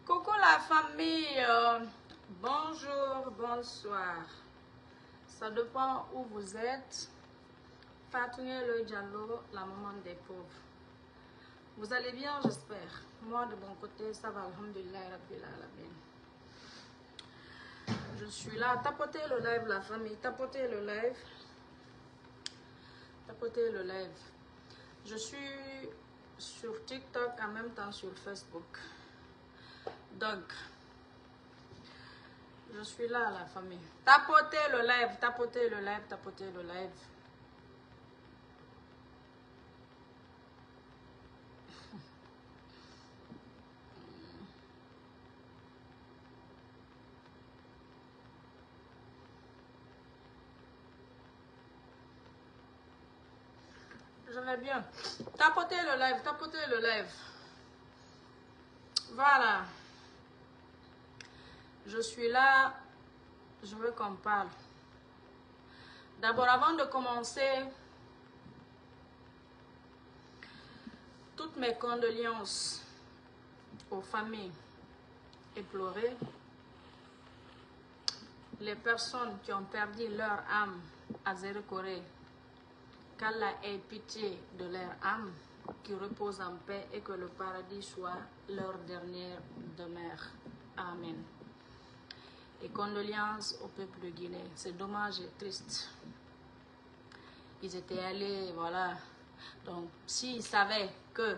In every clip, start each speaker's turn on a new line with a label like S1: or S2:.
S1: Coucou la famille, bonjour, bonsoir. Ça dépend où vous êtes. Fatouné le Diallo, la maman des pauvres. Vous allez bien, j'espère. Moi, de mon côté, ça va, alhamdulillah, rabbil alamin. Je suis là. Tapotez le live, la famille. Tapotez le live. Tapotez le live. Je suis sur TikTok en même temps sur Facebook. Donc, je suis là, la famille. Tapotez le live, tapotez le live, tapotez le live. Je vais bien. Tapotez le live, tapotez le live. Voilà. Je suis là. Je veux qu'on parle. D'abord, avant de commencer, toutes mes condoléances aux familles éplorées, les personnes qui ont perdu leur âme à Zéro Corée, qu'Allah ait pitié de leur âme, qui repose en paix et que le paradis soit leur dernière demeure. Amen. Et condoléances au peuple de Guinée. C'est dommage et triste. Ils étaient allés, voilà. Donc, s'ils savaient que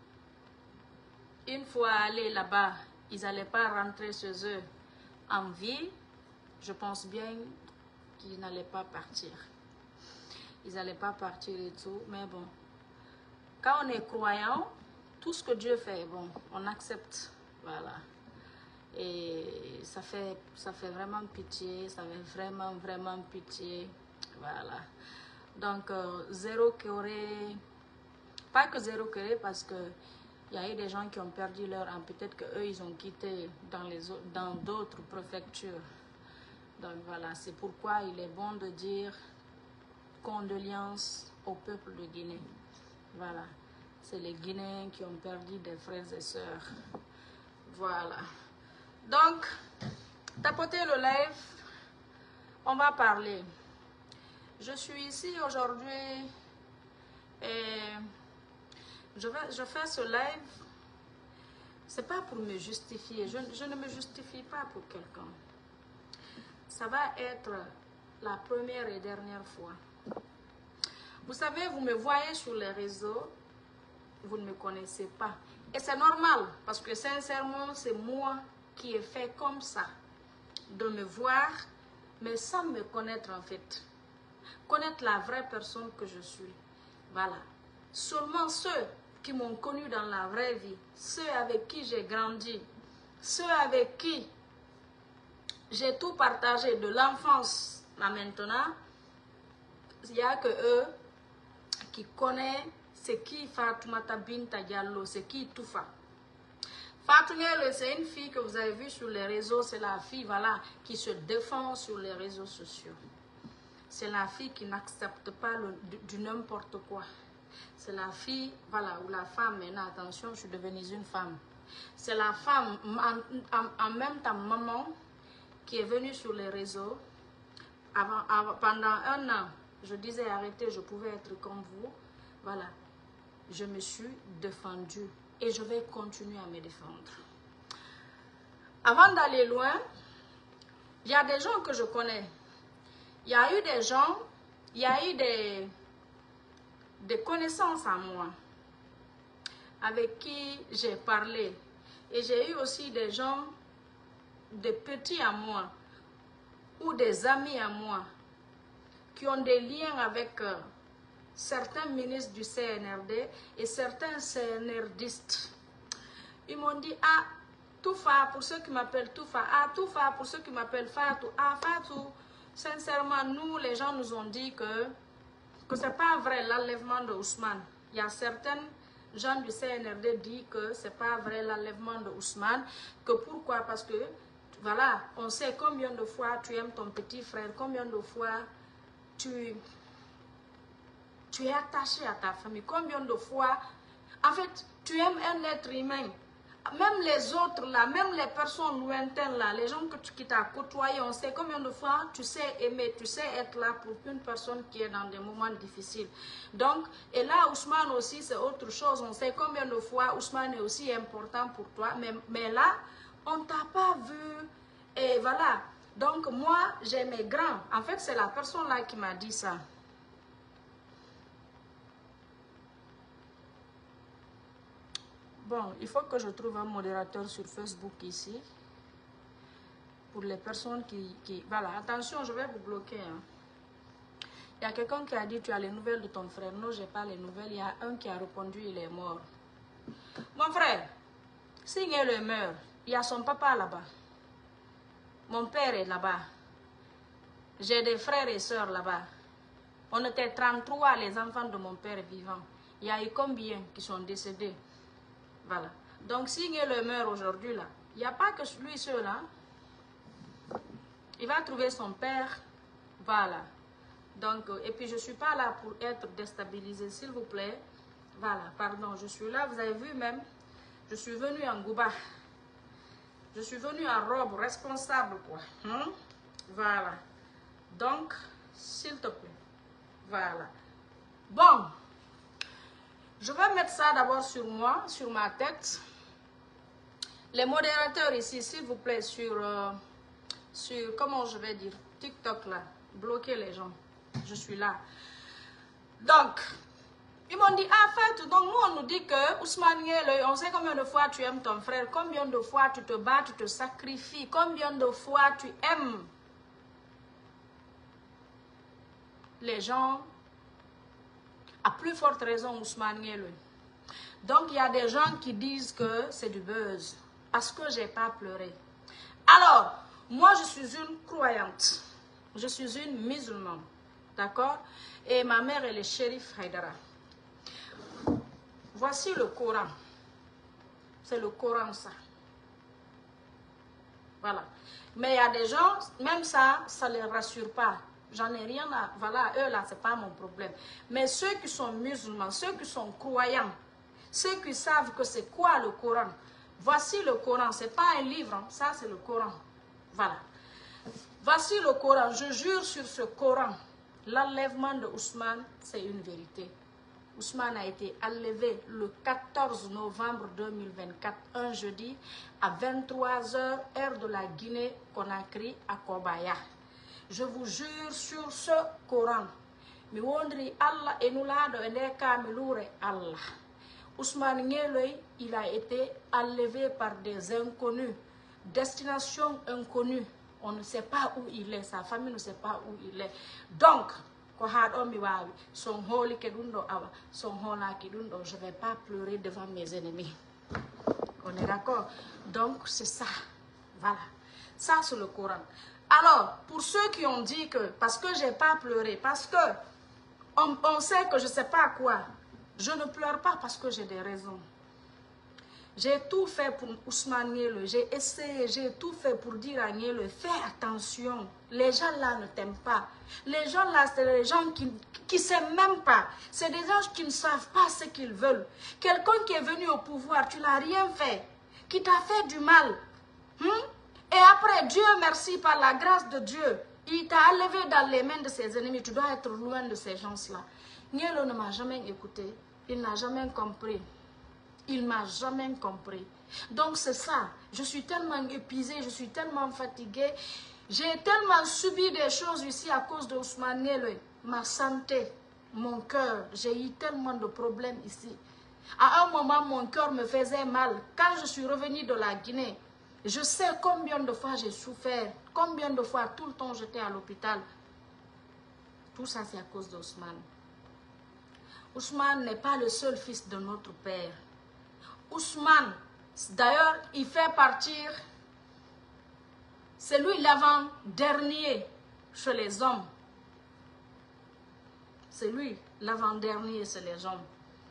S1: une fois allés là-bas, ils n'allaient pas rentrer chez eux en vie, je pense bien qu'ils n'allaient pas partir. Ils n'allaient pas partir et tout, mais bon. Quand on est croyant, tout ce que Dieu fait, bon, on accepte, voilà. Et ça fait vraiment pitié, ça fait vraiment pitié, voilà. Donc, Zéro Corée, pas que Zéro Corée, parce que il y a eu des gens qui ont perdu leur âme, peut-être qu'eux, ils ont quitté dans d'autres préfectures. Donc, voilà, c'est pourquoi il est bon de dire condoléances au peuple de Guinée. Voilà, c'est les Guinéens qui ont perdu des frères et sœurs. Voilà. Donc, tapotez le live, on va parler. Je suis ici aujourd'hui et je fais ce live, c'est pas pour me justifier, je ne me justifie pas pour quelqu'un. Ça va être la première et dernière fois. Vous savez, vous me voyez sur les réseaux, vous ne me connaissez pas. Et c'est normal, parce que sincèrement, c'est moi qui ai fait comme ça, de me voir, mais sans me connaître en fait. Connaître la vraie personne que je suis. Voilà. Seulement ceux qui m'ont connu dans la vraie vie, ceux avec qui j'ai grandi, ceux avec qui j'ai tout partagé de l'enfance à maintenant, il n'y a que eux qui connaissent c'est qui Fatoumata Binta Diallo, c'est qui Toufa. Fatoumata, c'est une fille que vous avez vue sur les réseaux, c'est la fille voilà, qui se défend sur les réseaux sociaux. C'est la fille qui n'accepte pas du n'importe quoi. C'est la fille, voilà, ou la femme, maintenant attention, je suis devenue une femme. C'est la femme, en même temps maman, qui est venue sur les réseaux. Pendant un an, je disais arrêtez, je pouvais être comme vous. Voilà, je me suis défendue et je vais continuer à me défendre. Avant d'aller loin, il y a des gens que je connais. Il y a eu des gens, il y a eu des connaissances à moi avec qui j'ai parlé. Et j'ai eu aussi des gens, des petits à moi ou des amis à moi qui ont des liens avec certains ministres du CNRD et certains CNRDistes. Ils m'ont dit, ah, Toufa, pour ceux qui m'appellent Toufa, ah, Toufa, pour ceux qui m'appellent Fatou, ah, Fatou. Sincèrement, nous, les gens nous ont dit que ce n'est pas vrai l'enlèvement de Ousmane. Il y a certains gens du CNRD qui disent que ce n'est pas vrai l'enlèvement de Ousmane. Que pourquoi? Parce que, voilà, on sait combien de fois tu aimes ton petit frère, combien de fois tu es attaché à ta famille, combien de fois, en fait, tu aimes un être humain. Même les autres là, même les personnes lointaines là, les gens qui t'ont côtoyé, on sait combien de fois tu sais aimer, tu sais être là pour une personne qui est dans des moments difficiles. Donc, et là, Ousmane aussi, c'est autre chose. On sait combien de fois Ousmane est aussi important pour toi. Mais là, on ne t'a pas vu. Et voilà. Donc, moi, j'ai mes grands. En fait, c'est la personne là qui m'a dit ça. Bon, il faut que je trouve un modérateur sur Facebook ici. Pour les personnes qui... Voilà, attention, je vais vous bloquer. Hein. Il y a quelqu'un qui a dit, tu as les nouvelles de ton frère. Non, je n'ai pas les nouvelles. Il y a un qui a répondu, il est mort. Mon frère, s'il le meurt, il y a son papa là-bas. Mon père est là-bas. J'ai des frères et sœurs là-bas. On était 33, les enfants de mon père vivant. Il y a eu combien qui sont décédés? Voilà. Donc, si le meurt aujourd'hui, là, il n'y a pas que lui seul, hein. Il va trouver son père. Voilà. Donc, et puis, je ne suis pas là pour être déstabilisée, s'il vous plaît. Voilà, pardon, je suis là, vous avez vu même, je suis venue en Gouba. Je suis venue en robe, responsable, quoi. Voilà. Donc, s'il te plaît. Voilà. Bon. Je vais mettre ça d'abord sur moi, sur ma tête. Les modérateurs ici, s'il vous plaît, sur, comment je vais dire, TikTok là, bloquez les gens. Je suis là. Donc, ils m'ont dit, ah, fait, donc nous on nous dit que Ousmane Nguele, on sait combien de fois tu aimes ton frère, combien de fois tu te bats, tu te sacrifies, combien de fois tu aimes les gens. À plus forte raison, Ousmane Nguele. Donc, il y a des gens qui disent que c'est du buzz. Parce que je n'ai pas pleuré. Alors, moi, je suis une croyante. Je suis une musulmane. D'accord? Et ma mère, elle est Chérif Haïdara. Voici le Coran. C'est le Coran, ça. Voilà. Mais il y a des gens, même ça, ça ne les rassure pas. J'en ai rien à... Voilà, eux là, ce n'est pas mon problème. Mais ceux qui sont musulmans, ceux qui sont croyants, ceux qui savent que c'est quoi le Coran, voici le Coran. Ce n'est pas un livre, hein, ça c'est le Coran. Voilà. Voici le Coran. Je jure sur ce Coran, l'enlèvement de Ousmane, c'est une vérité. Ousmane a été enlevé le 14 novembre 2024, un jeudi, à 23h, heure de la Guinée-Conakry, à Kobaya. Je vous jure sur ce Coran. Mi wondri Allah et nous là de ndeka mi loure Allah. Ousmane Nguele, il a été enlevé par des inconnus, destination inconnue. On ne sait pas où il est, sa famille ne sait pas où il est. Donc, je ne vais pas pleurer devant mes ennemis. On est d'accord? Donc, c'est ça. Voilà. Ça, c'est le Coran. Alors, pour ceux qui ont dit que, parce que je n'ai pas pleuré, parce que on sait que je ne sais pas quoi, je ne pleure pas parce que j'ai des raisons. J'ai tout fait pour Ousmane Nguele, j'ai essayé, j'ai tout fait pour dire à Nguele, fais attention, les gens là ne t'aiment pas. Les gens là, c'est des gens qui ne s'aiment même pas. C'est des gens qui ne savent pas ce qu'ils veulent. Quelqu'un qui est venu au pouvoir, tu n'as rien fait, qui t'a fait du mal. Et après, Dieu merci, par la grâce de Dieu, il t'a enlevé dans les mains de ses ennemis. Tu dois être loin de ces gens-là. Nguele ne m'a jamais écouté. Il n'a jamais compris. Il ne m'a jamais compris. Donc c'est ça. Je suis tellement épuisée, je suis tellement fatiguée. J'ai tellement subi des choses ici à cause de Ousmane Nguele. Ma santé, mon cœur, j'ai eu tellement de problèmes ici. À un moment, mon cœur me faisait mal. Quand je suis revenue de la Guinée, je sais combien de fois j'ai souffert, combien de fois tout le temps j'étais à l'hôpital. Tout ça, c'est à cause d'Ousmane. Ousmane n'est pas le seul fils de notre père. Ousmane, d'ailleurs, il fait partir, c'est lui l'avant-dernier chez les hommes. C'est lui l'avant-dernier chez les hommes.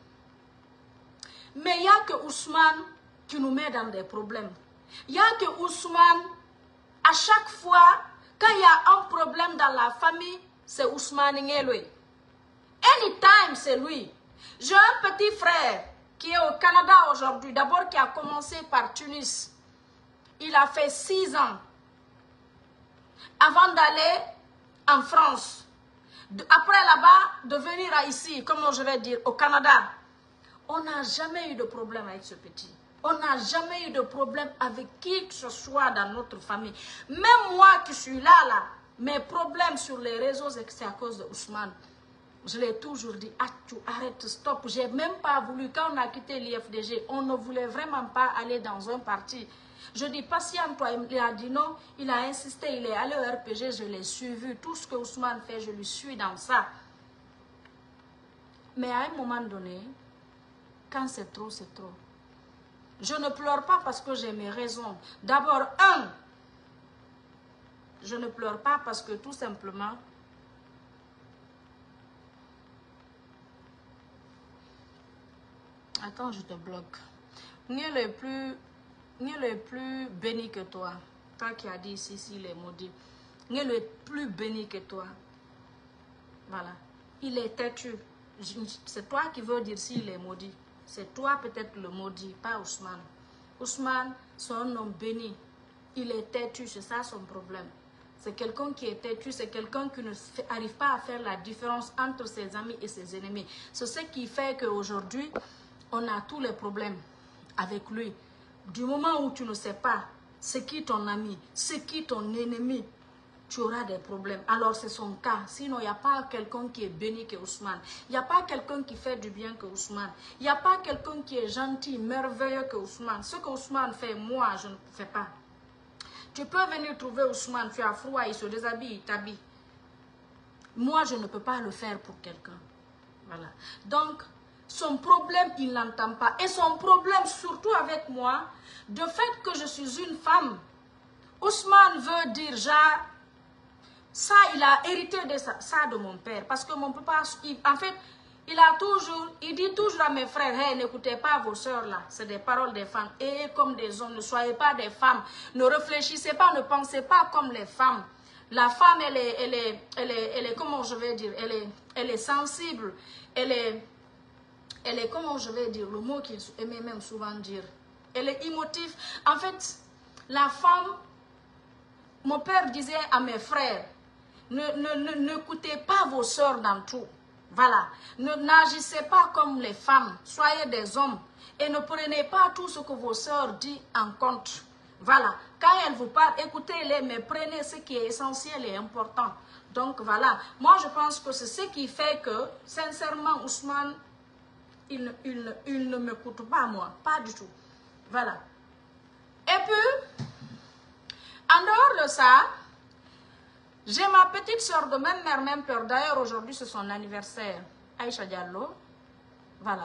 S1: Mais il n'y a que Ousmane qui nous met dans des problèmes. Il n'y a que Ousmane, à chaque fois, quand il y a un problème dans la famille, c'est Ousmane Nguele. Anytime, c'est lui. J'ai un petit frère. qui est au Canada aujourd'hui, d'abord qui a commencé par Tunis. Il a fait 6 ans avant d'aller en France. Après là-bas, de venir ici, comment je vais dire, au Canada. On n'a jamais eu de problème avec ce petit. On n'a jamais eu de problème avec qui que ce soit dans notre famille. Même moi qui suis là, mes problèmes sur les réseaux, c'est à cause de Ousmane. Je l'ai toujours dit, arrête, stop. Je n'ai même pas voulu, quand on a quitté l'IFDG, on ne voulait vraiment pas aller dans un parti. Je dis, patiente-toi, il a dit non, il a insisté, il est allé au RPG, je l'ai suivi. Tout ce que Ousmane fait, je lui suis dans ça. Mais à un moment donné, quand c'est trop, c'est trop. Je ne pleure pas parce que j'ai mes raisons. D'abord, je ne pleure pas parce que tout simplement, attends, je te bloque. Nul est plus béni que toi. Toi qui as dit ici, il est maudit. Nul est plus béni que toi. Voilà. Il est têtu. C'est toi qui veux dire s'il est maudit. C'est toi peut-être le maudit, pas Ousmane. Ousmane, c'est un homme béni. Il est têtu, c'est ça son problème. C'est quelqu'un qui est têtu, c'est quelqu'un qui n'arrive pas à faire la différence entre ses amis et ses ennemis. C'est ce qui fait qu'aujourd'hui, on a tous les problèmes avec lui. Du moment où tu ne sais pas c'est qui ton ami, c'est qui ton ennemi, tu auras des problèmes. Alors c'est son cas. Sinon, il n'y a pas quelqu'un qui est béni que Ousmane. Il n'y a pas quelqu'un qui fait du bien que Ousmane. Il n'y a pas quelqu'un qui est gentil, merveilleux que Ousmane. Ce que Ousmane fait, moi, je ne fais pas. Tu peux venir trouver Ousmane, tu as froid, il se déshabille, il t'habille. Moi, je ne peux pas le faire pour quelqu'un. Voilà. Donc, son problème, il n'entend pas. Et son problème, surtout avec moi, de fait que je suis une femme, Ousmane veut dire, genre, ça, il a hérité de ça de mon père. Parce que mon papa, en fait, il dit toujours à mes frères, hey, n'écoutez pas vos soeurs là, c'est des paroles des femmes. Et comme des hommes, ne soyez pas des femmes. Ne réfléchissez pas, ne pensez pas comme les femmes. La femme, elle est comment je vais dire, elle est sensible, elle est, comment je vais dire, le mot qu'il aimait même souvent dire, elle est émotive. En fait, la femme, mon père disait à mes frères, n'écoutez pas vos soeurs dans tout. Voilà. N'agissez pas comme les femmes. Soyez des hommes. Et ne prenez pas tout ce que vos soeurs disent en compte. Voilà. Quand elles vous parlent, écoutez-les, mais prenez ce qui est essentiel et important. Donc voilà. Moi, je pense que c'est ce qui fait que, sincèrement, Ousmane, il ne m'écoute pas, moi. Pas du tout. Voilà. Et puis, en dehors de ça, j'ai ma petite soeur de même mère, même père. D'ailleurs, aujourd'hui, c'est son anniversaire. Aïcha Diallo. Voilà.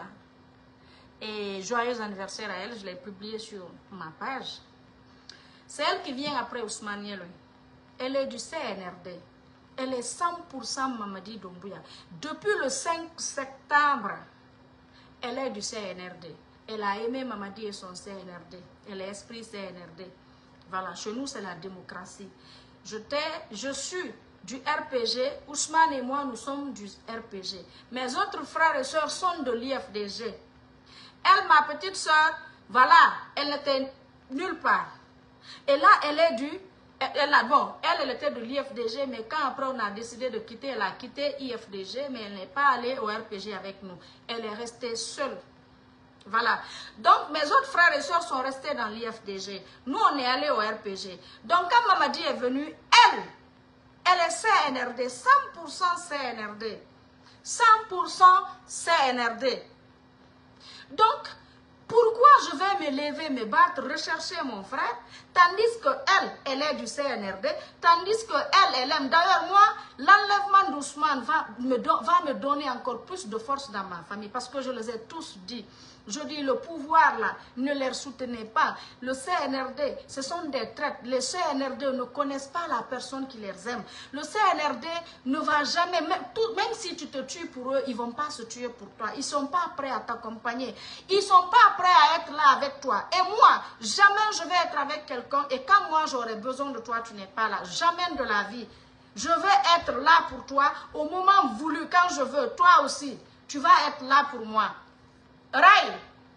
S1: Et joyeux anniversaire à elle. Je l'ai publié sur ma page. C'est elle qui vient après Ousmane Yelo. Elle est du CNRD. Elle est 100% Mamadi Doumbouya. Depuis le 5 septembre, elle est du CNRD. Elle a aimé Mamadi et son CNRD. Elle est esprit CNRD. Voilà. Chez nous, c'est la démocratie. Je suis du RPG, Ousmane et moi, nous sommes du RPG. Mes autres frères et sœurs sont de l'IFDG. Elle, ma petite sœur, voilà, elle n'était nulle part. Et là, elle est du... Elle était de l'IFDG, mais quand après on a décidé de quitter, elle a quitté l'IFDG, mais elle n'est pas allée au RPG avec nous. Elle est restée seule. Voilà. Donc, mes autres frères et sœurs sont restés dans l'IFDG. Nous, on est allés au RPG. Donc, quand Mamadi est venue, elle est CNRD, 100% CNRD. 100% CNRD. Donc, pourquoi je vais me lever, me battre, rechercher mon frère, tandis qu'elle est du CNRD, tandis qu'elle aime. D'ailleurs, moi, l'enlèvement d'Ousmane va me donner encore plus de force dans ma famille, parce que je les ai tous dit. Je dis, le pouvoir là, ne les soutenez pas. Le CNRD, ce sont des traites. Les CNRD ne connaissent pas la personne qui les aime. Le CNRD ne va jamais, même si tu te tues pour eux, ils ne vont pas se tuer pour toi. Ils ne sont pas prêts à t'accompagner. Ils ne sont pas prêts à être là avec toi. Et moi, jamais je vais être avec quelqu'un. Et quand moi j'aurai besoin de toi, tu n'es pas là. Jamais de la vie. Je vais être là pour toi au moment voulu, quand je veux. Toi aussi, tu vas être là pour moi. Rai,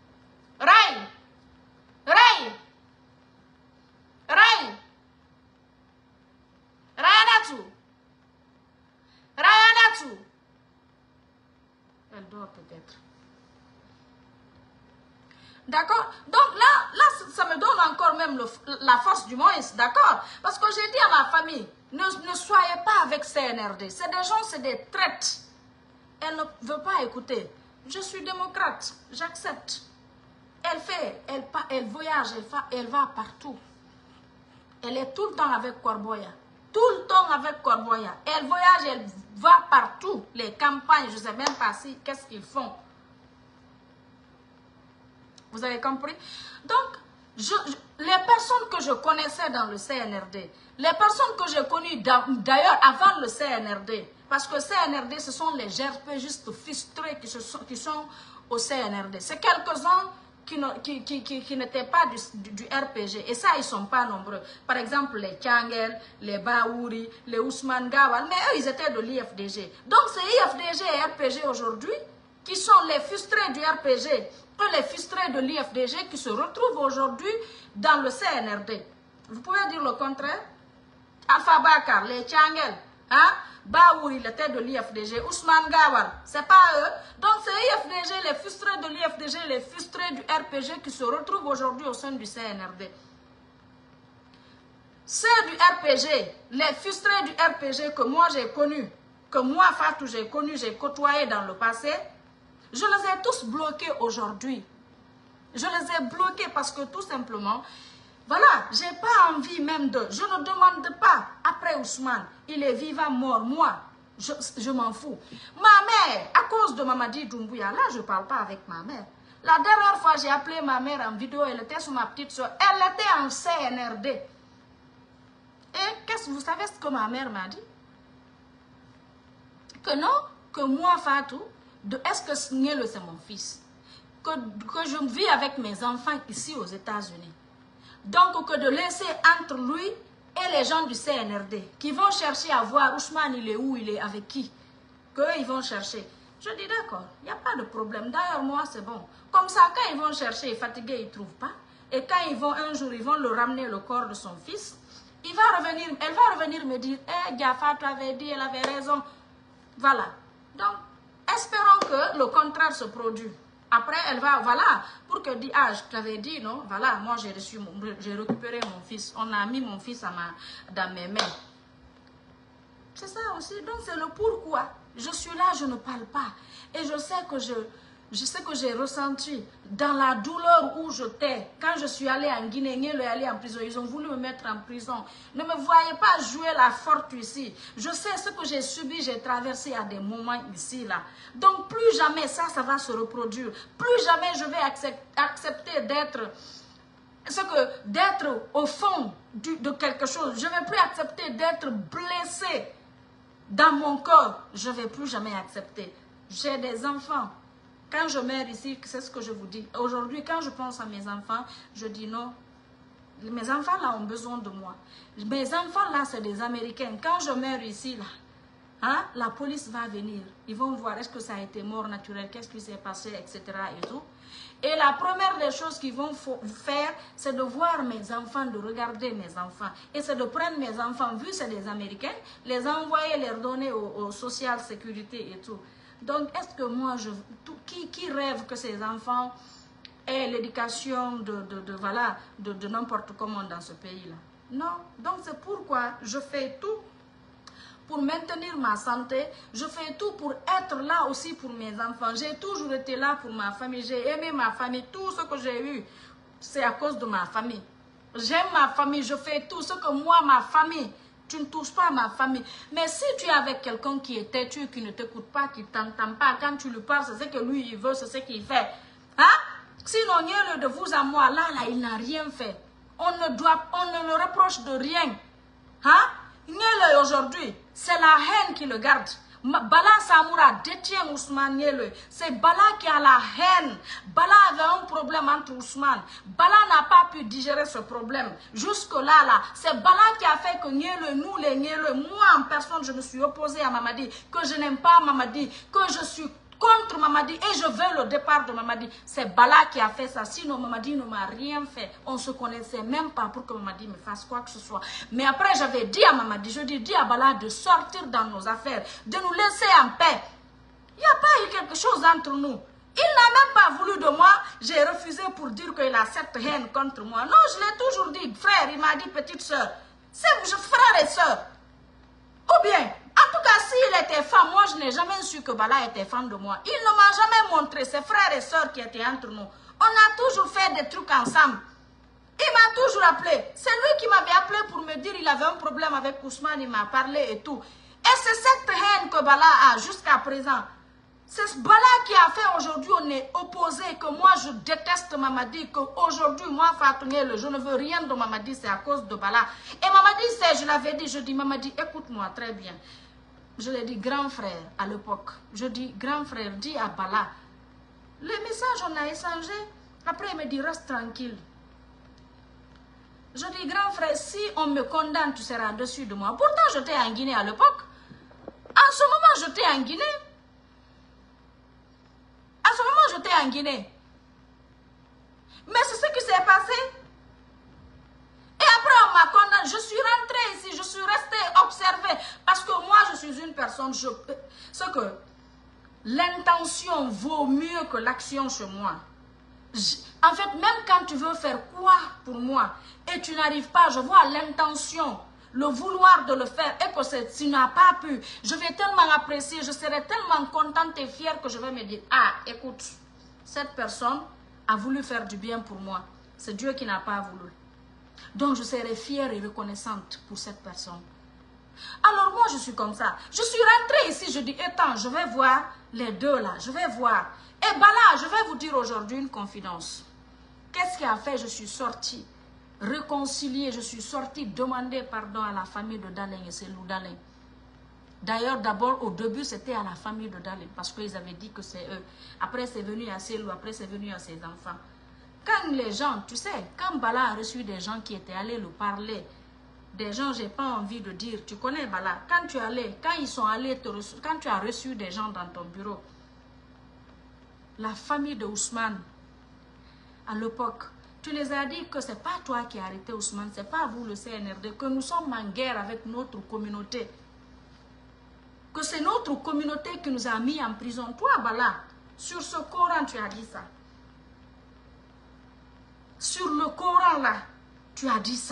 S1: Ray, Ray, Ray, Rayanatou, Rayanatou. Elle dort peut-être. D'accord? Donc là, ça me donne encore même la force du moins, d'accord? Parce que j'ai dit à ma famille, ne soyez pas avec CNRD. C'est des gens, c'est des traites. Elle ne veut pas écouter. Je suis démocrate, j'accepte. Elle voyage, elle va partout. Elle est tout le temps avec Corboya. Tout le temps avec Corboya. Elle voyage, elle va partout. Les campagnes, je ne sais même pas si, qu'est-ce qu'ils font. Vous avez compris? Donc, les personnes que je connaissais dans le CNRD, les personnes que j'ai connues d'ailleurs avant le CNRD, parce que CNRD, ce sont les GRP juste frustrés qui sont au CNRD. C'est quelques-uns qui n'étaient pas du RPG. Et ça, ils ne sont pas nombreux. Par exemple, les Tchangel, les Baouri, les Ousmane Gawal, mais eux, ils étaient de l'IFDG. Donc, c'est IFDG et RPG aujourd'hui qui sont les frustrés du RPG et les frustrés de l'IFDG qui se retrouvent aujourd'hui dans le CNRD. Vous pouvez dire le contraire? Alpha Bakar, les Tchangel, hein? Baouri, la tête de l'IFDG, Ousmane Gawal, c'est pas eux. Donc c'est l'IFDG, les frustrés de l'IFDG, les frustrés du RPG qui se retrouvent aujourd'hui au sein du CNRD. Ceux du RPG, les frustrés du RPG que moi j'ai connus, que moi Fatou j'ai connu, j'ai côtoyé dans le passé, je les ai tous bloqués aujourd'hui. Je les ai bloqués parce que tout simplement, voilà, je n'ai pas envie même de... Je ne demande pas, après Ousmane, il est vivant, mort, moi, je m'en fous. Ma mère, à cause de Mamadi Doumbouya, là, je ne parle pas avec ma mère. La dernière fois, j'ai appelé ma mère en vidéo, elle était sur ma petite soeur, elle était en CNRD. Et vous savez ce que ma mère m'a dit? Que non, que moi, Fatou, est-ce que Niel, c'est mon fils? Que je vis avec mes enfants ici aux États-Unis. Donc, que de laisser entre lui et les gens du CNRD qui vont chercher à voir Ousmane, il est où, il est avec qui, qu'eux, ils vont chercher. Je dis d'accord, il n'y a pas de problème. D'ailleurs, moi, c'est bon. Comme ça, quand ils vont chercher, fatigué, ils ne trouvent pas. Et quand ils vont, un jour, ils vont le ramener le corps de son fils, elle va revenir me dire, Gafa, tu avais dit, elle avait raison. Voilà. Donc, espérons que le contraire se produise. Après, elle va, voilà, pour que dit, je t'avais dit, non, voilà, moi j'ai récupéré mon fils. On a mis mon fils dans mes mains. C'est ça aussi, donc c'est le pourquoi. Je suis là, je ne parle pas. Et je sais que j'ai ressenti dans la douleur où j'étais. Quand je suis allée en Guinée, je suis allée en prison. Ils ont voulu me mettre en prison. Ne me voyez pas jouer la forte ici. Je sais ce que j'ai subi, j'ai traversé à des moments ici, là. Donc plus jamais ça va se reproduire. Plus jamais je vais accepter d'être au fond de quelque chose. Je ne vais plus accepter d'être blessé dans mon corps. Je ne vais plus jamais accepter. J'ai des enfants. Quand je meurs ici, c'est ce que je vous dis. Aujourd'hui, quand je pense à mes enfants, je dis non. Mes enfants là ont besoin de moi. Mes enfants là, c'est des Américains. Quand je meurs ici, là, hein, la police va venir. Ils vont voir est-ce que ça a été mort naturelle, qu'est-ce qui s'est passé, etc. Et tout. Et la première des choses qu'ils vont faire, c'est de voir mes enfants, de regarder mes enfants. Et c'est de prendre mes enfants, vu c'est des Américains, les envoyer, les donner au social sécurité et tout. Donc, est-ce que moi, qui rêve que ses enfants aient l'éducation de n'importe comment dans ce pays-là? Non. Donc, c'est pourquoi je fais tout pour maintenir ma santé. Je fais tout pour être là aussi pour mes enfants. J'ai toujours été là pour ma famille. J'ai aimé ma famille. Tout ce que j'ai eu, c'est à cause de ma famille. J'aime ma famille. Je fais tout ce que moi, ma famille... Tu ne touches pas à ma famille. Mais si tu es avec quelqu'un qui est têtu, qui ne t'écoute pas, qui ne t'entend pas, quand tu lui parles, c'est ce que lui, il veut, c'est ce qu'il fait. Hein? Sinon, de vous à moi, là, il n'a rien fait. On ne le reproche de rien. Hein? Aujourd'hui, c'est la haine qui le garde. Bala Samoura détient Ousmane Niele. C'est Bala qui a la haine. Bala avait un problème entre Ousmane. Bala n'a pas pu digérer ce problème. Jusque-là, c'est Bala qui a fait que Niele, nous les Niele, moi en personne, je me suis opposée à Mamadi, que je n'aime pas Mamadi, que je suis contre Mamadi et je veux le départ de Mamadi. C'est Bala qui a fait ça. Sinon, Mamadi ne m'a rien fait. On ne se connaissait même pas pour que Mamadi me fasse quoi que ce soit. Mais après, j'avais dit à Mamadi, je dis à Bala de sortir dans nos affaires, de nous laisser en paix. Il n'y a pas eu quelque chose entre nous. Il n'a même pas voulu de moi. J'ai refusé pour dire qu'il a cette haine contre moi. Non, je l'ai toujours dit. Frère, il m'a dit petite soeur. C'est frère et soeur. Ou bien, en tout cas, s'il était fan, moi je n'ai jamais su que Bala était fan de moi. Il ne m'a jamais montré ses frères et soeurs qui étaient entre nous. On a toujours fait des trucs ensemble. Il m'a toujours appelé. C'est lui qui m'avait appelé pour me dire qu'il avait un problème avec Ousmane. Il m'a parlé et tout. Et c'est cette haine que Bala a jusqu'à présent. C'est Bala qui a fait aujourd'hui, on est opposé, que moi je déteste Mamadi, qu'aujourd'hui, moi Fatungele, je ne veux rien de Mamadi, c'est à cause de Bala. Et Mamadi, je l'avais dit, je dis Mamadi, écoute-moi très bien. Je l'ai dit grand frère à l'époque. Je dis grand frère, dis à Bala. Les messages, on a échangé. Après, il me dit, reste tranquille. Je dis grand frère, si on me condamne, tu seras dessus de moi. Pourtant, j'étais en Guinée à l'époque. En ce moment, j'étais en Guinée. En ce moment, j'étais en Guinée. Mais c'est ce qui s'est passé. Et après, on m'a condamné. Je suis rentrée ici, je suis restée observer. Parce que moi, je suis une personne, c'est que l'intention vaut mieux que l'action chez moi. En fait, même quand tu veux faire quoi pour moi et tu n'arrives pas, je vois l'intention, le vouloir de le faire et que tu n'as pas pu. Je vais tellement apprécier, je serai tellement contente et fière que je vais me dire, ah, écoute, cette personne a voulu faire du bien pour moi. C'est Dieu qui n'a pas voulu. Donc, je serai fière et reconnaissante pour cette personne. Alors, moi, je suis comme ça. Je suis rentrée ici, je dis, attends, je vais voir les deux là, je vais voir. Et Bala, je vais vous dire aujourd'hui une confidence. Qu'est-ce qui a fait? Je suis sortie, réconciliée, je suis sortie demander pardon à la famille de Dalin et Selou Dalin. D'ailleurs, d'abord, au début, c'était à la famille de Dalin, parce qu'ils avaient dit que c'est eux. Après, c'est venu à Selou, après, c'est venu à ses enfants. Quand les gens, tu sais, quand Bala a reçu des gens qui étaient allés le parler, des gens, j'ai pas envie de dire, tu connais Bala, quand tu allais, quand ils sont allés te reçu, quand tu as reçu des gens dans ton bureau, la famille de Ousmane, à l'époque, tu les as dit que c'est pas toi qui as arrêté Ousmane, c'est pas vous le CNRD, que nous sommes en guerre avec notre communauté. Que c'est notre communauté qui nous a mis en prison. Toi, Bala, sur ce Coran, tu as dit ça. Sur le Coran, là, tu as dit ça.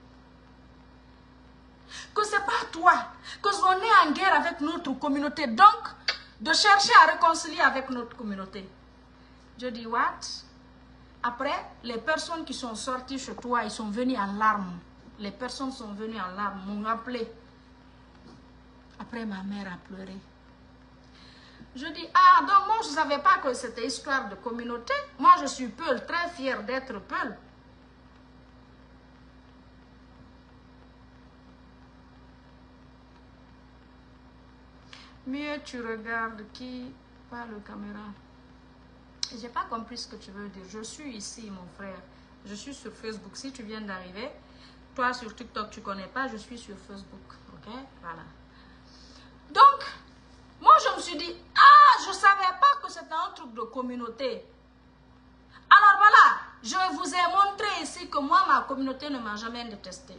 S1: Que c'est pas toi, que on est en guerre avec notre communauté. Donc, de chercher à réconcilier avec notre communauté. Je dis, what? Après, les personnes qui sont sorties chez toi, ils sont venus en larmes. Les personnes sont venues en larmes, m'ont appelé. Après, ma mère a pleuré. Je dis, ah, donc moi, je ne savais pas que c'était histoire de communauté. Moi, je suis Peul, très fière d'être Peul. Mieux tu regardes qui par la caméra. J'ai pas compris ce que tu veux dire. Je suis ici, mon frère. Je suis sur Facebook. Si tu viens d'arriver, toi sur TikTok, tu connais pas, je suis sur Facebook. Ok? Voilà. Donc, moi, je me suis dit, ah, je savais pas que c'était un truc de communauté. Alors voilà, je vous ai montré ici que moi, ma communauté ne m'a jamais détesté.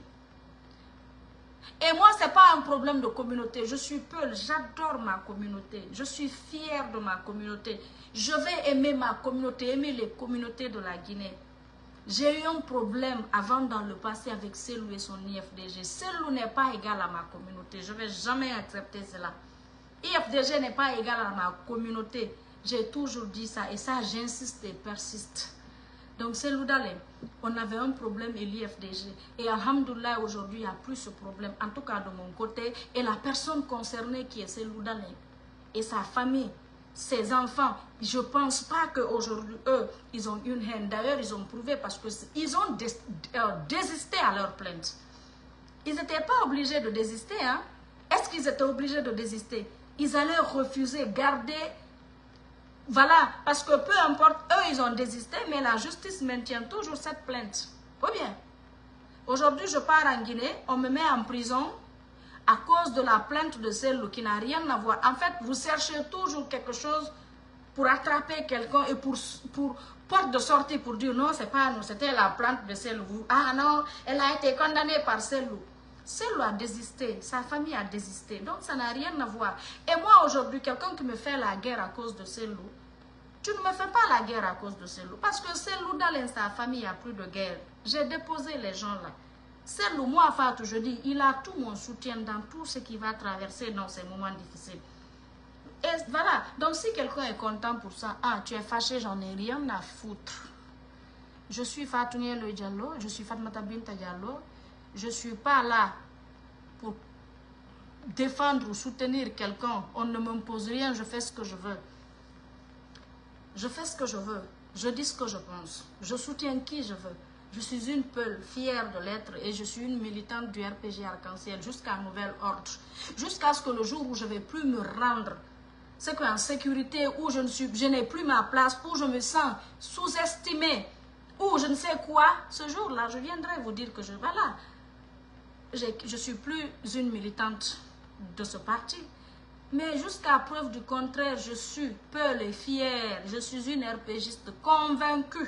S1: Et moi, ce n'est pas un problème de communauté. Je suis Peul, j'adore ma communauté. Je suis fière de ma communauté. Je vais aimer ma communauté, aimer les communautés de la Guinée. J'ai eu un problème avant dans le passé avec Selou et son IFDG. Selou n'est pas égal à ma communauté. Je ne vais jamais accepter cela. IFDG n'est pas égal à ma communauté. J'ai toujours dit ça et ça, j'insiste et persiste. Donc, Selou Dalin, on avait un problème et l'IFDG. Et alhamdoulilah, aujourd'hui, il n'y a plus ce problème. En tout cas, de mon côté. Et la personne concernée qui est Selou Dalin et sa famille, ses enfants, je ne pense pas qu'aujourd'hui, eux, ils ont une haine. D'ailleurs, ils ont prouvé parce qu'ils ont désisté à leur plainte. Ils n'étaient pas obligés de désister. Hein? Est-ce qu'ils étaient obligés de désister? Ils allaient refuser, garder... Voilà, parce que peu importe, eux, ils ont désisté, mais la justice maintient toujours cette plainte. Ou bien, aujourd'hui, je pars en Guinée, on me met en prison à cause de la plainte de Selou qui n'a rien à voir. En fait, vous cherchez toujours quelque chose pour attraper quelqu'un et pour porte de sortie pour dire non, c'est pas nous, c'était la plante de Cellou. Ah non, elle a été condamnée par Cellou. Cellou a désisté, sa famille a désisté, donc ça n'a rien à voir. Et moi aujourd'hui, quelqu'un qui me fait la guerre à cause de Cellou, tu ne me fais pas la guerre à cause de Cellou, parce que Cellou, dans sa famille, il n'y a plus de guerre. J'ai déposé les gens là. Cellou, moi, Fatou, je dis, il a tout mon soutien dans tout ce qui va traverser dans ces moments difficiles. Et voilà, donc si quelqu'un est content pour ça, ah, tu es fâché, j'en ai rien à foutre. Je suis Fatou Nielo Diallo, je suis Fatmata Binta Diallo, je ne suis pas là pour défendre ou soutenir quelqu'un. On ne m'impose rien, je fais ce que je veux. Je fais ce que je veux, je dis ce que je pense, je soutiens qui je veux. Je suis une Peul fière de l'être et je suis une militante du RPG Arc-en-Ciel jusqu'à nouvel ordre. Jusqu'à ce que le jour où je ne vais plus me rendre, c'est qu'en sécurité, où je n'ai plus ma place, où je me sens sous-estimée, où je ne sais quoi, ce jour-là, je viendrai vous dire que voilà, je suis plus une militante de ce parti. Mais jusqu'à preuve du contraire, je suis Peul et fière. Je suis une RPGiste convaincue.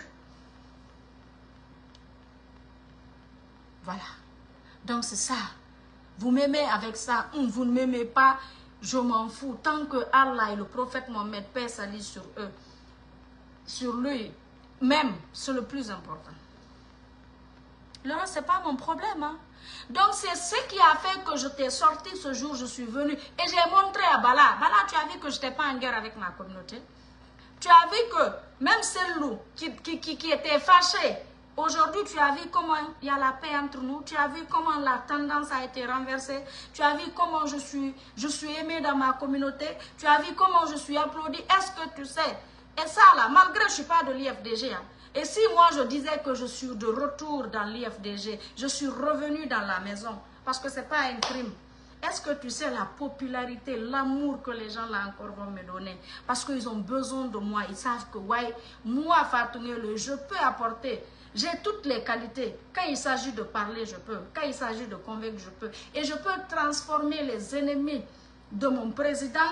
S1: Voilà. Donc c'est ça. Vous m'aimez avec ça. Vous ne m'aimez pas. Je m'en fous. Tant que Allah et le prophète Mohammed, paix salut sur eux. Sur lui. Même, c'est le plus important. Le reste, ce n'est pas mon problème. Hein. Donc, c'est ce qui a fait que je t'ai sorti ce jour, je suis venue. Et j'ai montré à Bala. Bala, tu as vu que je n'étais pas en guerre avec ma communauté. Tu as vu que même celle-là qui était fâchée, aujourd'hui, tu as vu comment il y a la paix entre nous. Tu as vu comment la tendance a été renversée. Tu as vu comment je suis aimée dans ma communauté. Tu as vu comment je suis applaudie. Est-ce que tu sais? Et ça, là, malgré que je ne suis pas de l'IFDG, hein, et si moi je disais que je suis de retour dans l'IFDG, je suis revenue dans la maison, parce que ce n'est pas un crime. Est-ce que tu sais la popularité, l'amour que les gens là encore vont me donner? Parce qu'ils ont besoin de moi, ils savent que ouais, moi Fatou Nielo, je peux apporter, j'ai toutes les qualités. Quand il s'agit de parler, je peux. Quand il s'agit de convaincre, je peux. Et je peux transformer les ennemis de mon président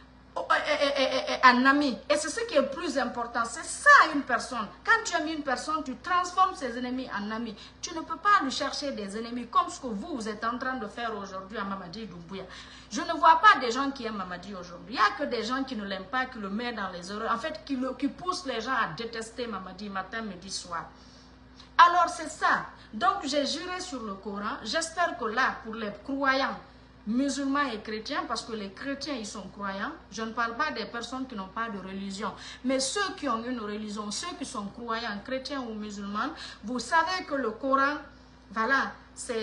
S1: un ami. Et c'est ce qui est plus important. C'est ça une personne. Quand tu aimes une personne, tu transformes ses ennemis en amis. Tu ne peux pas lui chercher des ennemis comme ce que vous êtes en train de faire aujourd'hui à Mamadi Doumbouya. Je ne vois pas des gens qui aiment Mamadi aujourd'hui. Il n'y a que des gens qui ne l'aiment pas, qui le mettent dans les erreurs. En fait, qui poussent les gens à détester Mamadi matin, midi, soir. Alors c'est ça. Donc j'ai juré sur le Coran. J'espère que là, pour les croyants, musulmans et chrétiens, parce que les chrétiens, ils sont croyants. Je ne parle pas des personnes qui n'ont pas de religion. Mais ceux qui ont une religion, ceux qui sont croyants, chrétiens ou musulmans, vous savez que le Coran, voilà, c'est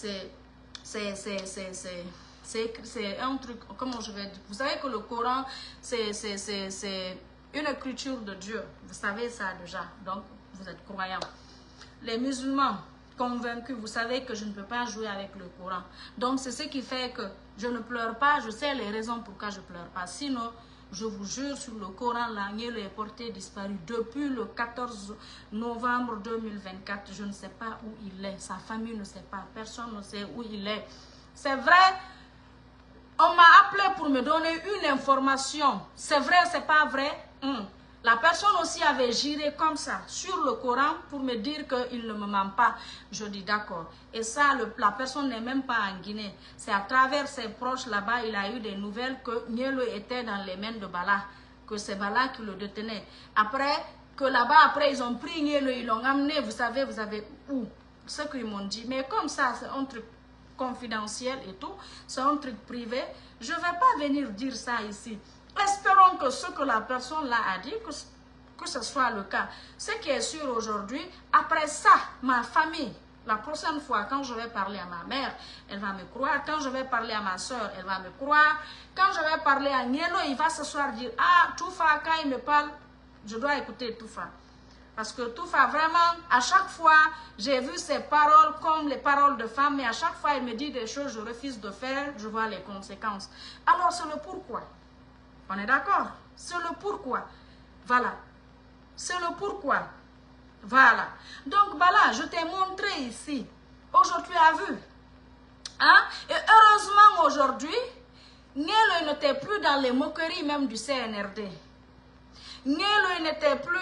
S1: un truc, comment je vais dire, vous savez que le Coran, c'est une écriture de Dieu. Vous savez ça déjà, donc vous êtes croyants. Les musulmans, convaincue, vous savez que je ne peux pas jouer avec le Coran. Donc c'est ce qui fait que je ne pleure pas, je sais les raisons pourquoi je ne pleure pas. Sinon, je vous jure sur le Coran, l'agneau est porté disparu depuis le 14 novembre 2024. Je ne sais pas où il est, sa famille ne sait pas, personne ne sait où il est. C'est vrai, on m'a appelé pour me donner une information. C'est vrai, c'est pas vrai. La personne aussi avait juré comme ça sur le Coran pour me dire qu'il ne me ment pas. Je dis d'accord. Et ça, la personne n'est même pas en Guinée. C'est à travers ses proches là-bas, il a eu des nouvelles que Nielo était dans les mains de Bala. Que c'est Bala qui le détenait. Après, que là-bas, après, ils ont pris Nielo, ils l'ont amené, vous savez où? Ce qu'ils m'ont dit. Mais comme ça, c'est un truc confidentiel et tout, c'est un truc privé. Je ne vais pas venir dire ça ici. Espérons que ce que la personne là a dit, que ce soit le cas. Ce qui est sûr aujourd'hui, après ça, ma famille, la prochaine fois, quand je vais parler à ma mère, elle va me croire. Quand je vais parler à ma soeur, elle va me croire. Quand je vais parler à Nielo, il va s'asseoir dire, ah, Toufa, quand il me parle, je dois écouter Toufa. Parce que Toufa, vraiment, à chaque fois, j'ai vu ses paroles comme les paroles de femme, mais à chaque fois, il me dit des choses, je refuse de faire, je vois les conséquences. Alors, c'est le pourquoi. On est d'accord? C'est le pourquoi. Voilà. C'est le pourquoi. Voilà. Donc, voilà, je t'ai montré ici. Aujourd'hui, tu as vu. Hein? Et heureusement, aujourd'hui, Nielo n'était plus dans les moqueries même du CNRD. Ngelo n'était plus.